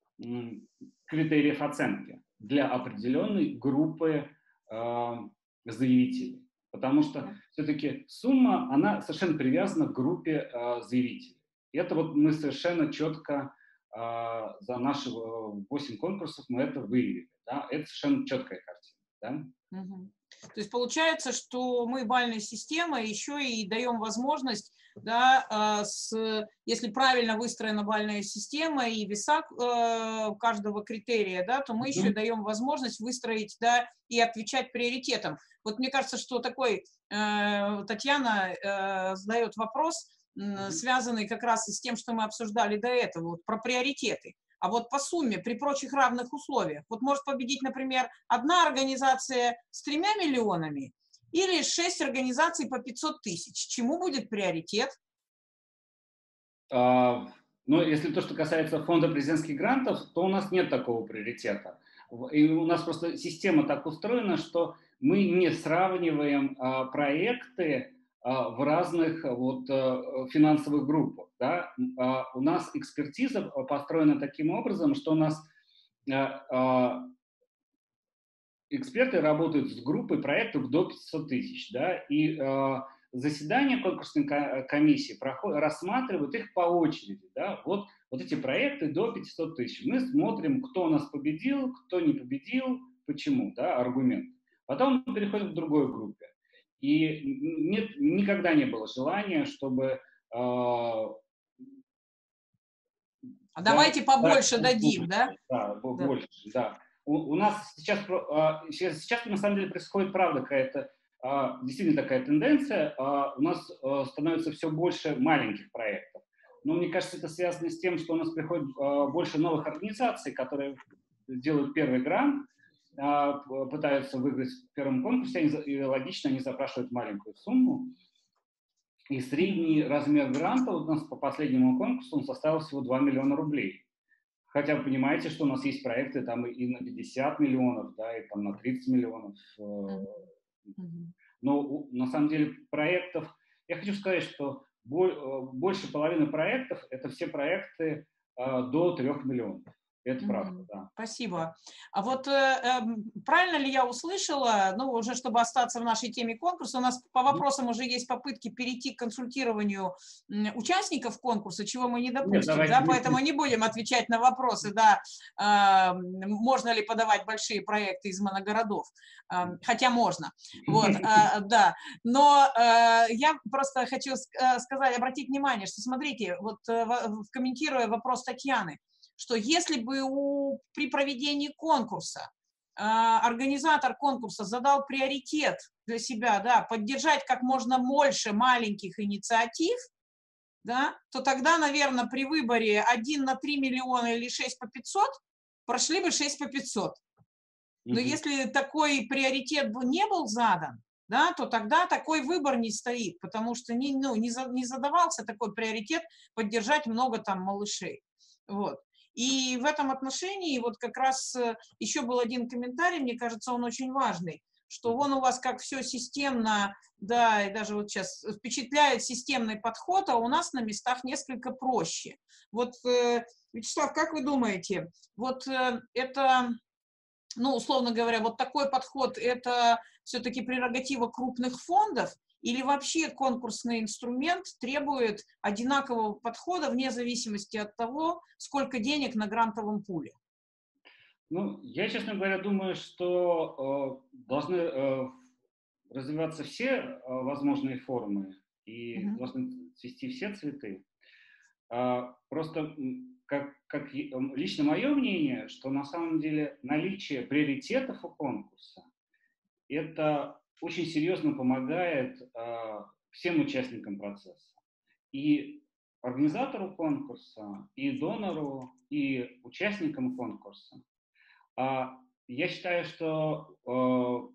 критериев оценки для определенной группы э, заявителей. Потому что все-таки сумма, она совершенно привязана к группе э, заявителей. И это вот мы совершенно четко э, за наши восемь конкурсов мы это выявили. Да? Это совершенно четкая картина. Да? Угу. То есть получается, что мы бальная система еще и даем возможность, да, с, если правильно выстроена бальная система и веса э, каждого критерия, да, то мы еще даем возможность выстроить, да, и отвечать приоритетам. Вот мне кажется, что такой э, Татьяна э, задает вопрос, э, связанный как раз и с тем, что мы обсуждали до этого, вот, про приоритеты. А вот по сумме, при прочих равных условиях, вот может победить, например, одна организация с тремя миллионами или шесть организаций по пятьсот тысяч. Чему будет приоритет? А, ну, если то, что касается фонда президентских грантов, то у нас нет такого приоритета. И у нас просто система так устроена, что мы не сравниваем а, проекты а, в разных вот, а, финансовых группах. Да? А, у нас экспертиза построена таким образом, что у нас а, а, эксперты работают с группой проектов до пятисот тысяч. Да? И а, заседания конкурсной комиссии проходят, рассматривают их по очереди. Да? Вот, вот эти проекты до пятисот тысяч. Мы смотрим, кто у нас победил, кто не победил, почему, да, аргумент. Потом мы переходим к другой группе. И нет, никогда не было желания, чтобы... Э, а да, давайте побольше да, дадим, да? Да, больше, да. да. У, у нас сейчас, э, сейчас, сейчас, на самом деле, происходит, правда, какая-то Uh, действительно такая тенденция, uh, у нас uh, становится все больше маленьких проектов. Но мне кажется, это связано с тем, что у нас приходит uh, больше новых организаций, которые делают первый грант, uh, пытаются выиграть в первом конкурсе, и логично, они запрашивают маленькую сумму. И средний размер гранта у нас по последнему конкурсу он составил всего два миллиона рублей. Хотя вы понимаете, что у нас есть проекты там и на пятьдесят миллионов, да, и там на тридцать миллионов. Uh, Но на самом деле проектов, я хочу сказать, что больше половины проектов это все проекты до трех миллионов. Это правда, Мгм. да. Спасибо. А вот э, эм, правильно ли я услышала, ну, уже чтобы остаться в нашей теме конкурса, у нас по Мгм. вопросам уже есть попытки перейти к консультированию м, участников конкурса, чего мы не Нет, допустим, давайте да, не поэтому будем. не будем отвечать на вопросы, да, а, м, можно ли подавать большие проекты из моногородов, а, хотя можно, вот, а, да, но э, я просто хочу ск- э, сказать, обратить внимание, что смотрите, вот э, во- в- комментируя вопрос Татьяны, что если бы у, при проведении конкурса а, организатор конкурса задал приоритет для себя, да, поддержать как можно больше маленьких инициатив, да, то тогда, наверное, при выборе один на три миллиона или шесть по пятьсот прошли бы шесть по пятьсот. Но Мгм. если такой приоритет бы не был задан, да, то тогда такой выбор не стоит, потому что не, ну, не, за, не задавался такой приоритет поддержать много там малышей. Вот. И в этом отношении вот как раз э, еще был один комментарий, мне кажется, он очень важный, что Мгм. вон у вас как все системно, да, и даже вот сейчас впечатляет системный подход, а у нас на местах несколько проще. Вот, э, Вячеслав, как вы думаете, вот э, это ну, условно говоря, вот такой подход – это все-таки прерогатива крупных фондов или вообще конкурсный инструмент требует одинакового подхода вне зависимости от того, сколько денег на грантовом пуле? Ну, я, честно говоря, думаю, что э, должны э, развиваться все э, возможные формы и Мгм. должны цвести все цветы. А, просто м, как, как и- м, лично мое мнение, что на самом деле наличие приоритетов у конкурса это очень серьезно помогает а, всем участникам процесса. И организатору конкурса, и донору, и участникам конкурса. А, я считаю, что э,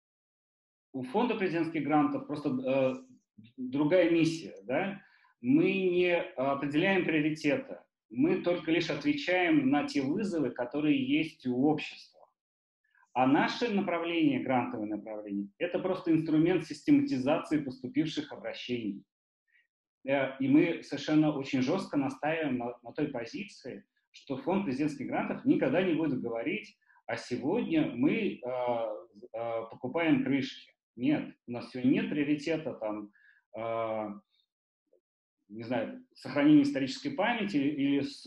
у фонда президентских грантов просто э, другая миссия, да? Мы не определяем приоритеты, мы только лишь отвечаем на те вызовы, которые есть у общества. А наше направление, грантовое направление, это просто инструмент систематизации поступивших обращений. Э, И мы совершенно очень жестко настаиваем на, на той позиции, что фонд президентских грантов никогда не будет говорить, а сегодня мы э, э, покупаем крышки. Нет, у нас сегодня нет приоритета там, э, не знаю, сохранения исторической памяти или с,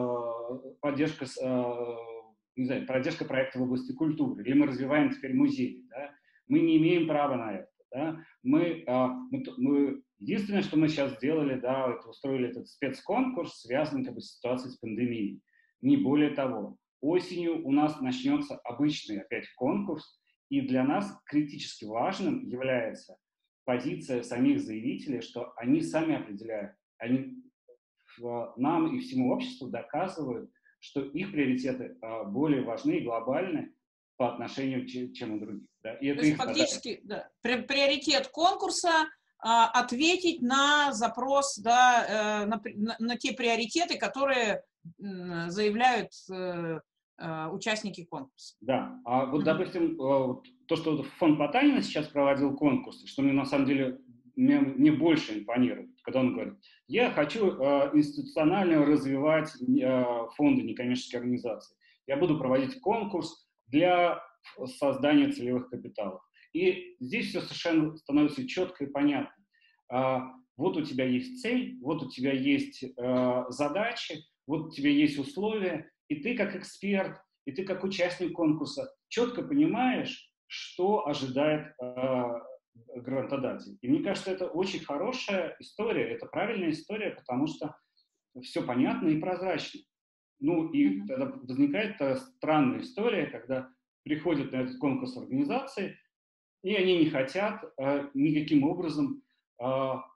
э, поддержка, с, э, не знаю, поддержка проекта в области культуры, или мы развиваем теперь музей. Да? Мы не имеем права на это. Да? Мы, э, мы, мы, единственное, что мы сейчас сделали, да, это устроили этот спецконкурс, связанный как бы, с ситуацией с пандемией. Не более того. Осенью у нас начнется обычный опять конкурс, и для нас критически важным является позиция самих заявителей, что они сами определяют, они нам и всему обществу доказывают, что их приоритеты более важны и глобальны по отношению, чем у других. Да? И То это есть их задача. фактически да, приоритет конкурса а, ответить на запрос, да, э, на, на, на те приоритеты, которые м, заявляют э, э, участники конкурса. Да, а вот, Мгм. допустим, то, что фонд Потанина сейчас проводил конкурс, что мне на самом деле мне, мне больше импонирует, когда он говорит, я хочу э, институционально развивать э, фонды некоммерческих организаций, я буду проводить конкурс для создания целевых капиталов. И здесь все совершенно становится четко и понятно. А, вот у тебя есть цель, вот у тебя есть э, задачи, вот у тебя есть условия, и ты как эксперт, и ты как участник конкурса четко понимаешь, что ожидает э, грантодатель. И мне кажется, это очень хорошая история, это правильная история, потому что все понятно и прозрачно. Ну и Мгм. тогда возникает та странная история, когда приходят на этот конкурс организации, и они не хотят э, никаким образом э,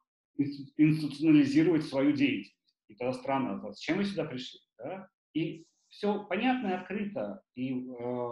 институционализировать свою деятельность. И тогда странно, а зачем вы сюда пришли? Да? И все понятно и открыто. И, э,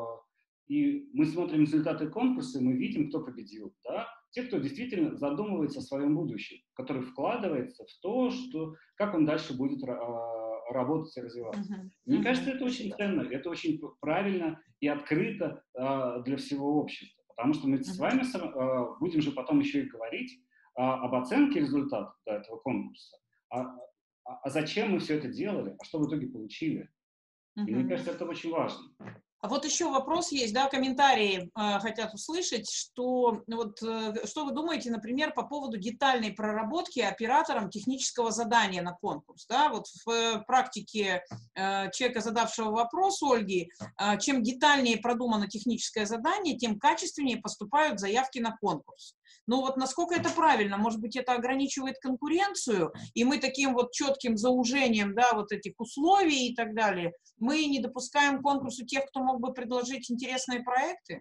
и мы смотрим результаты конкурса, и мы видим, кто победил. Да? Те, кто действительно задумывается о своем будущем, который вкладывается в то, что, как он дальше будет э, работать и развиваться. Мгм. Мне кажется, Мгм. это очень Спасибо. ценно, это очень правильно и открыто э, для всего общества. Потому что мы с Мгм. вами э, будем же потом еще и говорить э, об оценке результатов да, этого конкурса. А, а, а зачем мы все это делали? А что в итоге получили? И мне кажется, это очень важно. А вот еще вопрос есть, да, комментарии э, хотят услышать, что вот э, что вы думаете, например, по поводу детальной проработки оператором технического задания на конкурс, да, вот в э, практике э, человека, задавшего вопрос, Ольги, э, чем детальнее продумано техническое задание, тем качественнее поступают заявки на конкурс. Ну вот насколько это правильно? Может быть, это ограничивает конкуренцию, и мы таким вот четким заужением, да, вот этих условий и так далее, мы не допускаем к конкурсу тех, кто мог бы предложить интересные проекты?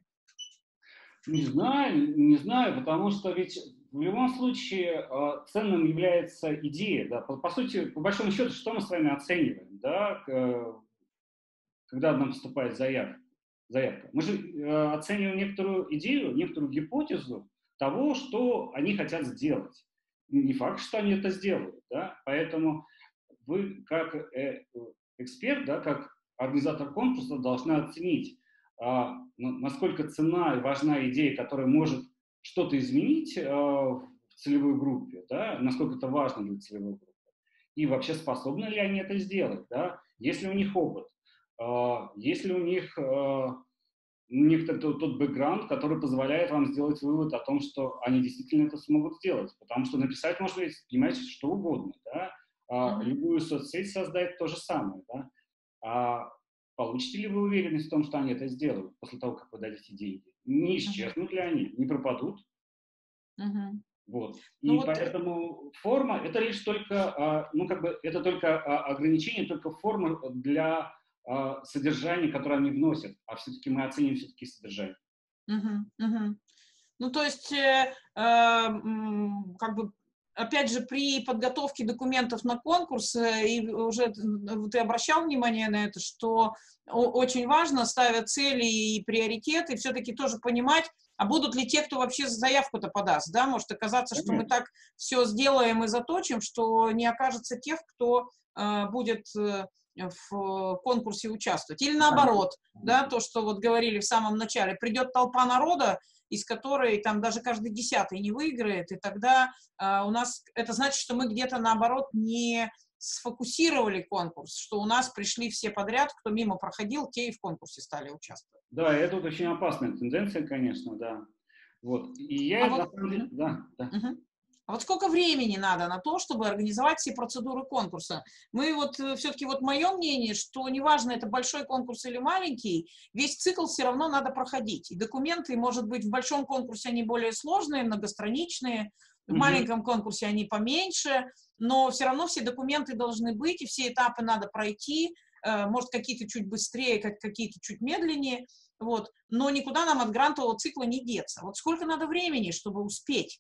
Не знаю, не знаю, потому что ведь в любом случае э, ценным является идея. Да? По, по сути, по большому счету, что мы с вами оцениваем, да, к, когда нам поступает заявка? заявка? Мы же э, оцениваем некоторую идею, некоторую гипотезу того, что они хотят сделать. Не факт, что они это сделают. Да? Поэтому вы, как э, эксперт, да, как организатор конкурса, должны оценить, а, насколько ценна и важна идея, которая может что-то изменить а, в целевой группе, да, насколько это важно для целевой группы, и вообще способны ли они это сделать, да, есть ли у них опыт, а, есть ли у них, а, у них тот, тот бэкграунд, который позволяет вам сделать вывод о том, что они действительно это смогут сделать, потому что написать можно, понимаете, что угодно, да, а, Мгм. любую соцсеть создать то же самое, да, а получите ли вы уверенность в том, что они это сделают после того, как вы дадите деньги? Не Мгм. исчезнут ли они, не пропадут? Мгм. Вот. Ну И вот, э, поэтому форма — это лишь только, а, ну как бы, это только а, ограничение, только форма для а, содержания, которое они вносят, а все-таки мы оценим все-таки содержание. мгм, мгм. Ну, то есть, э, э, м, как бы, опять же, при подготовке документов на конкурс, э, и уже т- н- ты обращал внимание на это, что о- очень важно, ставя цели и приоритеты, все-таки тоже понимать, а будут ли те, кто вообще заявку-то подаст, да, может оказаться, что мы Конечно. так все сделаем и заточим, что не окажется тех, кто э, будет э, в конкурсе участвовать. Или Да, наоборот, да, конечно. то, что вот говорили в самом начале, придет толпа народа, из которой там даже каждый десятый не выиграет, и тогда э, у нас это значит, что мы где-то наоборот не сфокусировали конкурс, что у нас пришли все подряд, кто мимо проходил, те и в конкурсе стали участвовать. Да, это вот очень опасная тенденция, конечно, да. Вот. И А я, вот, на самом деле, мгм, да, да. мгм. А вот сколько времени надо на то, чтобы организовать все процедуры конкурса? Мы вот э, все-таки вот мое мнение, что неважно, это большой конкурс или маленький, весь цикл все равно надо проходить. И документы, может быть, в большом конкурсе они более сложные, многостраничные, в Мгм. маленьком конкурсе они поменьше, но все равно все документы должны быть, и все этапы надо пройти, э, может, какие-то чуть быстрее, как какие-то чуть медленнее, вот, но никуда нам от грантового цикла не деться. Вот сколько надо времени, чтобы успеть?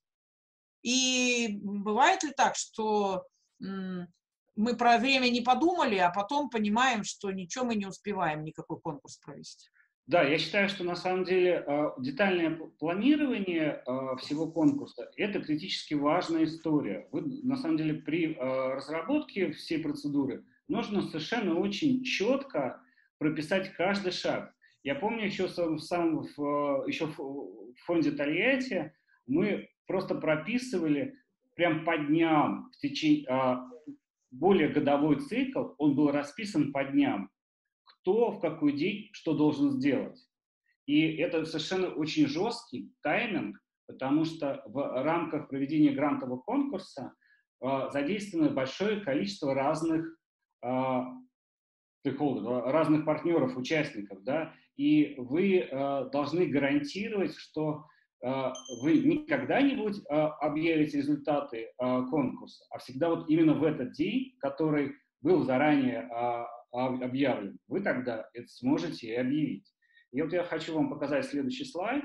И бывает ли так, что м, мы про время не подумали, а потом понимаем, что ничего мы не успеваем никакой конкурс провести? Да, я считаю, что на самом деле э, детальное п- планирование э, всего конкурса — это критически важная история. Вы, на самом деле, при э, разработке всей процедуры нужно совершенно очень четко прописать каждый шаг. Я помню еще, сам, сам в, э, еще в в фонде Тольятти мы просто прописывали прям по дням в течение а, более годовой цикл, он был расписан по дням, кто в какой день что должен сделать. И это совершенно очень жесткий тайминг, потому что в рамках проведения грантового конкурса э, задействовано большое количество разных э, стейкхолдеров, разных партнеров, участников, да, и вы э, должны гарантировать, что э, вы не когда-нибудь э, объявите результаты э, конкурса, а всегда вот именно в этот день, который был заранее э, объявлен, вы тогда это сможете и объявить. И вот я хочу вам показать следующий слайд.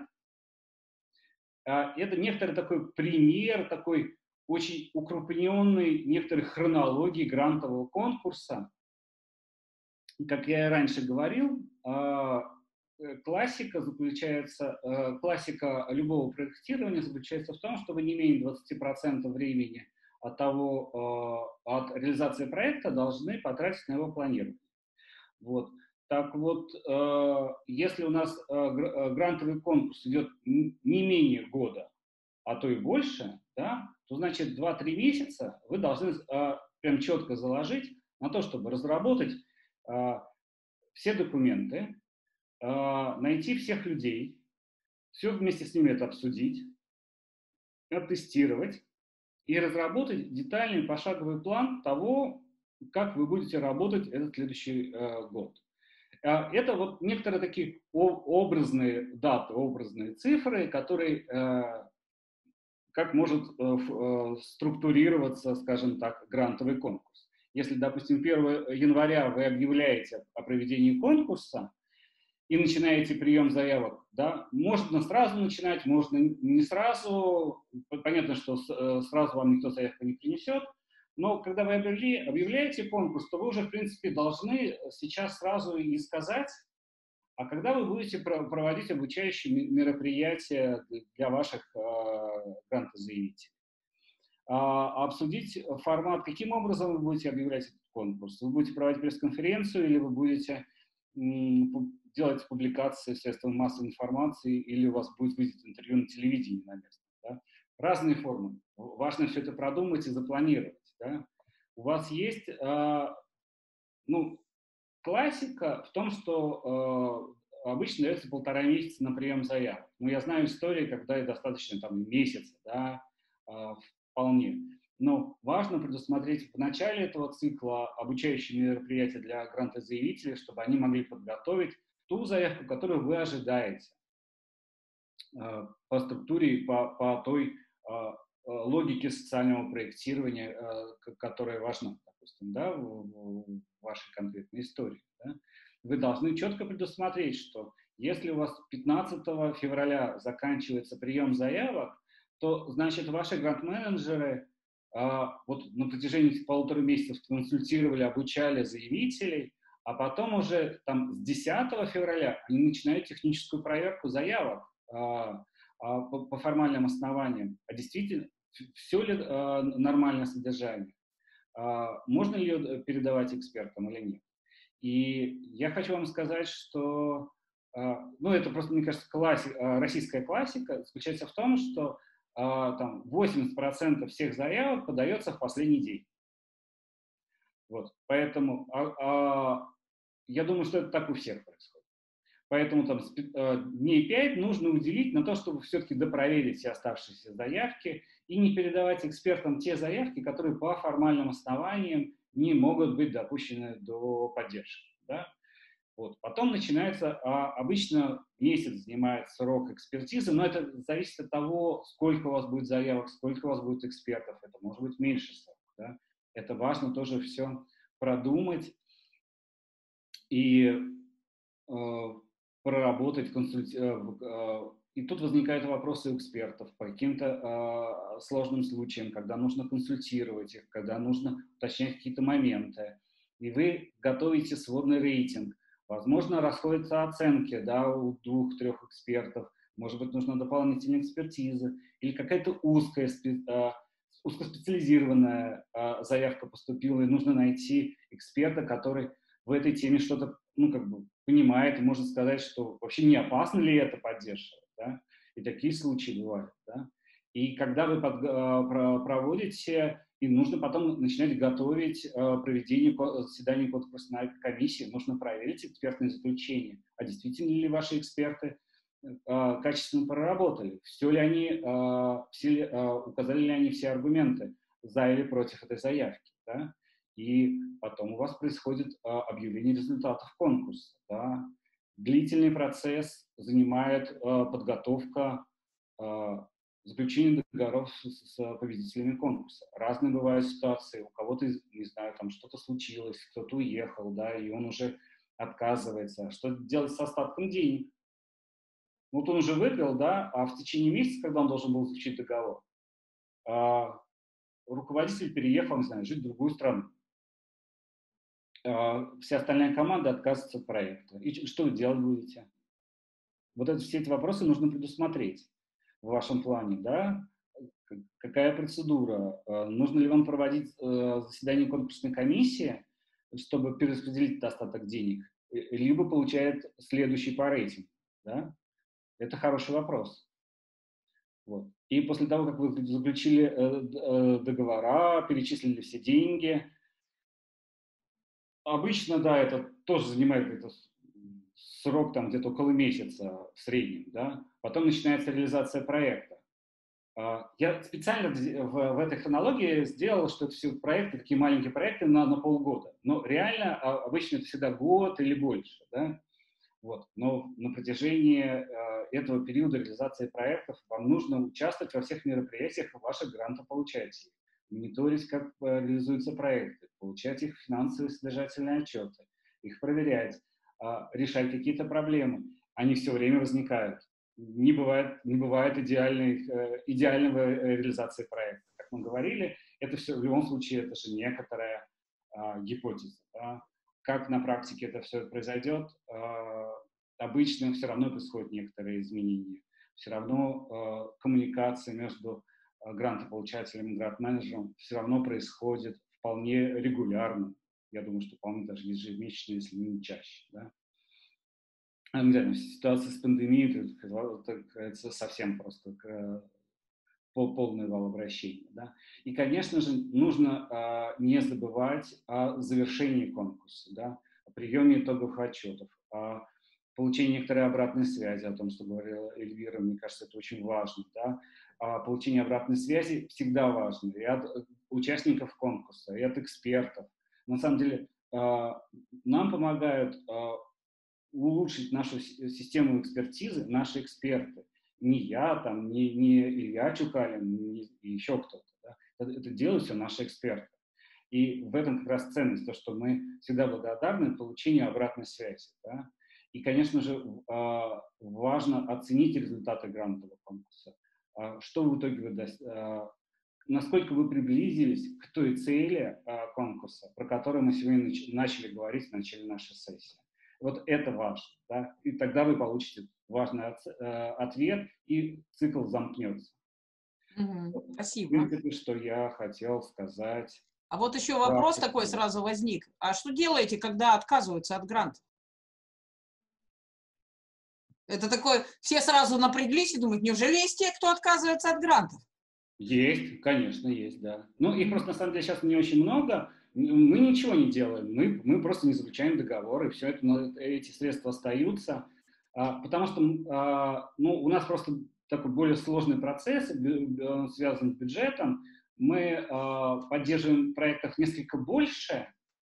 Э, это некоторый такой пример, такой очень укрупненный некоторой хронологии грантового конкурса. Как я и раньше говорил, а, э, классика заключается, э, классика любого проектирования заключается в том, что вы не менее двадцати процентов времени от того, э, от реализации проекта должны потратить на его планирование. Вот. Так вот, э, если у нас э, гр- э, грантовый конкурс идет н- не менее года, а то и больше, да, то значит два-три месяца вы должны э, прям четко заложить на то, чтобы разработать э, все документы, найти всех людей, все вместе с ними это обсудить, оттестировать и разработать детальный пошаговый план того, как вы будете работать этот следующий э, год. Это вот некоторые такие образные даты, образные цифры, которые, э, как может э, структурироваться, скажем так, грантовый конкурс. Если, допустим, первого января вы объявляете о проведении конкурса, и начинаете прием заявок, да, можно сразу начинать, можно не сразу. Понятно, что сразу вам никто заявку не принесет, но когда вы объявляете конкурс, то вы уже, в принципе, должны сейчас сразу и сказать, а когда вы будете проводить обучающие мероприятия для ваших грантозаявителей. А обсудить формат, каким образом вы будете объявлять этот конкурс. Вы будете проводить пресс-конференцию или вы будете делать публикации в средствах массовой информации, или у вас будет выйти интервью на телевидении на место. Да? Разные формы. Важно все это продумать и запланировать. Да? У вас есть э, ну, классика в том, что э, обычно дается полтора месяца на прием заявок. Но я знаю истории, когда и достаточно там, месяца, да, э, вполне. Но важно предусмотреть в начале этого цикла обучающие мероприятия для грантозаявителей, чтобы они могли подготовить ту заявку, которую вы ожидаете э, по структуре и по, по той э, логике социального проектирования, э, которая важна, допустим, да, в, в вашей конкретной истории. Да. Вы должны четко предусмотреть, что если у вас пятнадцатого февраля заканчивается прием заявок, то, значит, ваши грант-менеджеры э, вот на протяжении полутора месяцев консультировали, обучали заявителей, а потом уже там с десятого февраля они начинают техническую проверку заявок а, а, по, по формальным основаниям. А действительно, все ли а, нормальное содержание? А, можно ли ее передавать экспертам или нет? И я хочу вам сказать, что, а, ну это просто, мне кажется, класси, а, российская классика заключается в том, что а, там восемьдесят процентов всех заявок подается в последний день. Вот, поэтому а, а, я думаю, что это так у всех происходит. Поэтому там дней пять нужно уделить на то, чтобы все-таки допроверить все оставшиеся заявки и не передавать экспертам те заявки, которые по формальным основаниям не могут быть допущены до поддержки. Да? Вот. Потом начинается, а, обычно месяц занимает срок экспертизы, но это зависит от того, сколько у вас будет заявок, сколько у вас будет экспертов. Это может быть меньше срок. Да? Это важно тоже все продумать и э, проработать, консультировать. Э, и тут возникают вопросы у экспертов по каким-то э, сложным случаям, когда нужно консультировать их, когда нужно уточнять какие-то моменты. И вы готовите сводный рейтинг. Возможно, расходятся оценки, да, у двух-трех экспертов. Может быть, нужна дополнительная экспертиза или какая-то узкая, э, узкоспециализированная э, заявка поступила, и нужно найти эксперта, который в этой теме что-то, ну, как бы понимает и может сказать, что вообще не опасно ли это поддерживать, да? И такие случаи бывают, да? И когда вы под, э, проводите, и нужно потом начинать готовить э, проведение заседаний конкурсной комиссии, нужно проверить экспертные заключения, а действительно ли ваши эксперты э, качественно проработали, все ли они, э, все ли, э, указали ли они все аргументы за или против этой заявки, да? И потом у вас происходит а, объявление результатов конкурса. Да. Длительный процесс занимает а, подготовка, а, заключение договоров с, с победителями конкурса. Разные бывают ситуации. У кого-то, не знаю, там что-то случилось, кто-то уехал, да, и он уже отказывается. Что делать с остатком денег? Вот он уже выиграл, да, а в течение месяца, когда он должен был заключить договор, а, руководитель переехал, не знаю, жить в другую страну. Вся остальная команда отказывается от проекта. И что вы делать будете? Вот это, все эти вопросы нужно предусмотреть в вашем плане, да? Какая процедура? Нужно ли вам проводить заседание конкурсной комиссии, чтобы перераспределить остаток денег? Либо получает следующий по рейтингу, да? Это хороший вопрос. Вот. И после того, как вы заключили договора, перечислили все деньги, обычно, да, это тоже занимает это срок там где-то около месяца в среднем, да. Потом начинается реализация проекта. Я специально в, в этой хронологии сделал, что это все проекты, такие маленькие проекты на, на полгода. Но реально обычно это всегда год или больше, да. Вот. Но на протяжении э, этого периода реализации проектов вам нужно участвовать во всех мероприятиях ваших грантополучателей, мониторить, как э, реализуются проекты, получать их финансовые содержательные отчеты, их проверять, э, решать какие-то проблемы. Они все время возникают. Не бывает, не бывает идеальной, э, идеального реализации проекта. Как мы говорили, это все в любом случае это же некоторая э, гипотеза. Да? Как на практике это все произойдет, э, обычно все равно происходят некоторые изменения. Все равно э, коммуникация между э, грантополучателем и грант-менеджером все равно происходит вполне регулярно. Я думаю, что вполне даже ежемесячно, если не чаще. Да? А, не знаю, ситуация с пандемией, это, это совсем просто полный вал обращения. Да? И, конечно же, нужно а, не забывать о завершении конкурса, да? О приеме итоговых отчетов, о получении некоторой обратной связи, о том, что говорила Эльвира, мне кажется, это очень важно. Да? А получение обратной связи всегда важно и от участников конкурса, и от экспертов. На самом деле, а, нам помогают а, улучшить нашу систему экспертизы наши эксперты. Не я, там, не, не Илья Чукалин, не еще кто-то. Да? Это, это делают все наши эксперты. И в этом как раз ценность, то, что мы всегда благодарны получению обратной связи. Да? И, конечно же, важно оценить результаты грантового конкурса. Что в итоге вы достигли, насколько вы приблизились к той цели конкурса, про которую мы сегодня начали говорить в начале нашей сессии. Вот это важно, да? И тогда вы получите важный ответ, и цикл замкнется. Угу, вот, спасибо. В принципе, что я хотел сказать. А вот еще вопрос да, такой сразу возник. А что делаете, когда отказываются от гранта? Это такое, все сразу напряглись и думают, неужели есть те, кто отказывается от грантов? Есть, конечно, есть, да. Ну, их просто, на самом деле, сейчас не очень много. Мы ничего не делаем, мы, мы просто не заключаем договор, и все это, эти средства остаются, а, потому что а, ну, у нас просто такой более сложный процесс, связан с бюджетом. Мы а, поддерживаем проектов несколько больше,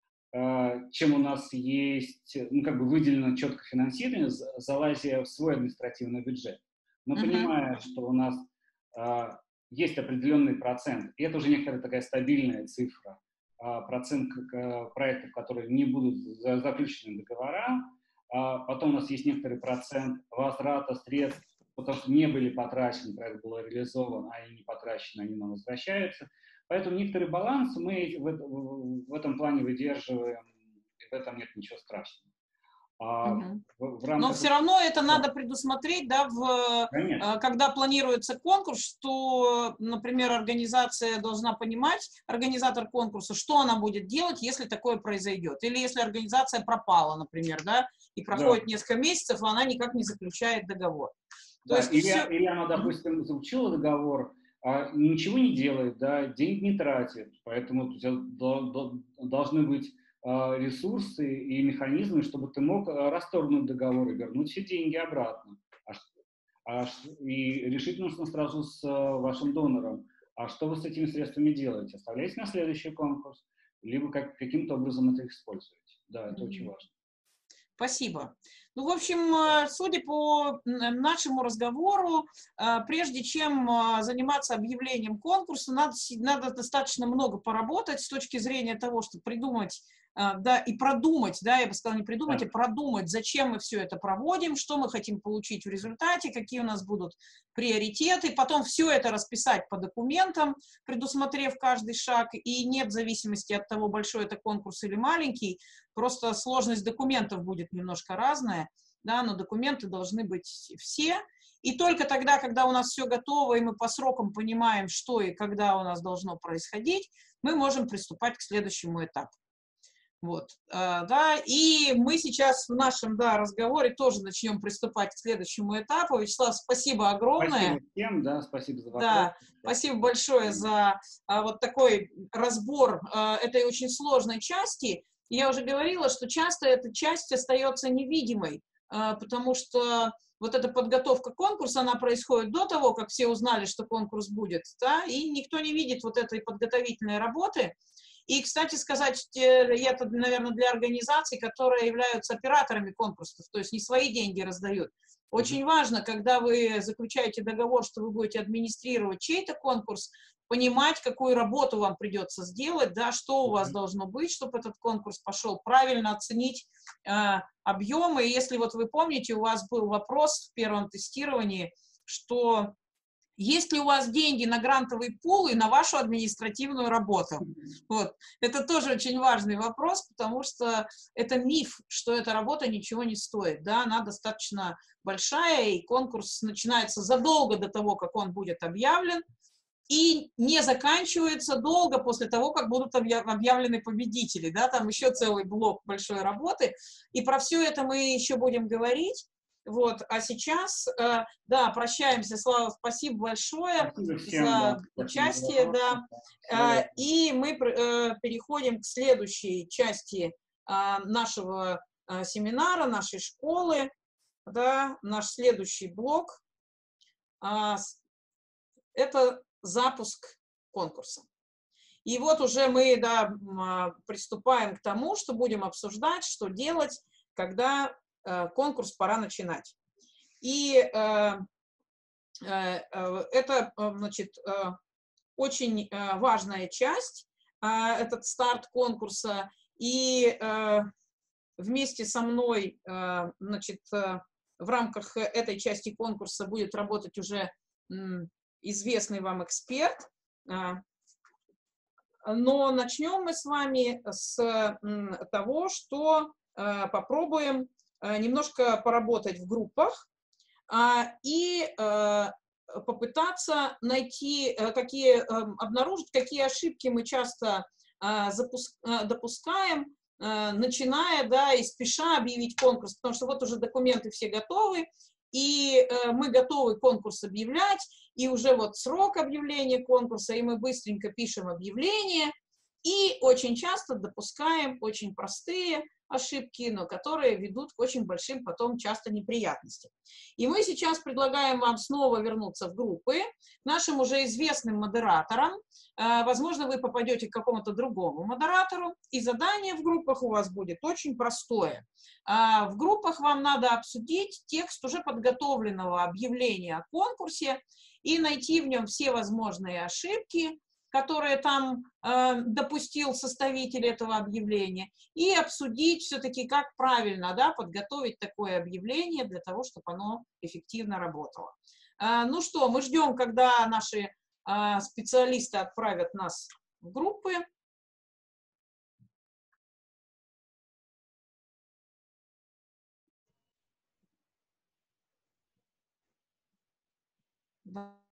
а, чем у нас есть, ну, как бы выделено четко финансирование, залазя в свой административный бюджет. Но uh-huh. понимая, что у нас а, есть определенный процент, и это уже некоторая такая стабильная цифра, процент проектов, которые не будут заключены договора, потом у нас есть некоторый процент возврата средств, потому что не были потрачены, проект был реализован, а они не потрачены, они нам возвращаются. Поэтому некоторый баланс мы в этом плане выдерживаем, и в этом нет ничего страшного. А угу. в, в рамках... Но все равно это да. надо предусмотреть, да, в, когда планируется конкурс, что, например, организация должна понимать, организатор конкурса, что она будет делать, если такое произойдет. Или если организация пропала, например, да, и проходит да. несколько месяцев, и она никак не заключает договор. Да. То есть или, все... или она, допустим, заключила договор, а ничего не делает, да, денег не тратит, поэтому должны быть ресурсы и механизмы, чтобы ты мог расторгнуть договор и вернуть все деньги обратно. А, а, и решить нужно сразу с вашим донором. А что вы с этими средствами делаете? Оставляете на следующий конкурс, либо как, каким-то образом это используете. Да, это mm-hmm. очень важно. Спасибо. Ну, в общем, судя по нашему разговору, прежде чем заниматься объявлением конкурса, надо, надо достаточно много поработать с точки зрения того, чтобы придумать, да, и продумать, да, я бы сказала, не придумать, а продумать, зачем мы все это проводим, что мы хотим получить в результате, какие у нас будут приоритеты, потом все это расписать по документам, предусмотрев каждый шаг, и нет зависимости от того, большой это конкурс или маленький, просто сложность документов будет немножко разная, да, но документы должны быть все, и только тогда, когда у нас все готово, и мы по срокам понимаем, что и когда у нас должно происходить, мы можем приступать к следующему этапу. Вот, э, да, и мы сейчас в нашем, да, разговоре тоже начнем приступать к следующему этапу. Вячеслав, спасибо огромное. Спасибо всем, да, спасибо за вопрос. Да, спасибо большое за а, вот такой разбор а, этой очень сложной части. я уже говорила, что часто эта часть остается невидимой, потому что вот эта подготовка конкурса, она происходит до того, как все узнали, что конкурс будет, да, и никто не видит вот этой подготовительной работы. И, кстати сказать, это, наверное, для организаций, которые являются операторами конкурсов, то есть не свои деньги раздают. Очень важно, когда вы заключаете договор, что вы будете администрировать чей-то конкурс, понимать, какую работу вам придется сделать, да, что у вас должно быть, чтобы этот конкурс пошел, правильно оценить э, объемы. И если вот вы помните, у вас был вопрос в первом тестировании, что есть ли у вас деньги на грантовый пул и на вашу административную работу? Вот. Это тоже очень важный вопрос, потому что это миф, что эта работа ничего не стоит. Да? Она достаточно большая, и конкурс начинается задолго до того, как он будет объявлен, и не заканчивается долго после того, как будут объявлены победители. Да? Там еще целый блок большой работы. И про все это мы еще будем говорить. Вот, а сейчас, э, да, прощаемся, Слава, спасибо большое спасибо всем, за да, участие, да, э, и мы э, переходим к следующей части э, нашего э, семинара, нашей школы, да, наш следующий блок, э, это запуск конкурса. И вот уже мы, да, приступаем к тому, что будем обсуждать, что делать, когда конкурс пора начинать. И э, э, это, значит, очень важная часть, э, этот старт конкурса. И э, вместе со мной, э, значит, э, в рамках этой части конкурса будет работать уже э, известный вам эксперт. Но начнем мы с вами с э, того, что э, попробуем немножко поработать в группах и попытаться найти, какие, обнаружить, какие ошибки мы часто допускаем, начиная, да, и спеша объявить конкурс, потому что вот уже документы все готовы, и мы готовы конкурс объявлять, и уже вот срок объявления конкурса, и мы быстренько пишем объявление, и очень часто допускаем очень простые ошибки, но которые ведут к очень большим потом часто неприятностям. И мы сейчас предлагаем вам снова вернуться в группы, к нашим уже известным модераторам. Возможно, вы попадете к какому-то другому модератору, и задание в группах у вас будет очень простое. В группах вам надо обсудить текст уже подготовленного объявления о конкурсе и найти в нем все возможные ошибки, которые там э, допустил составитель этого объявления, и обсудить все-таки, как правильно, да, подготовить такое объявление для того, чтобы оно эффективно работало. Э, ну что, мы ждем, когда наши э, специалисты отправят нас в группы. Да.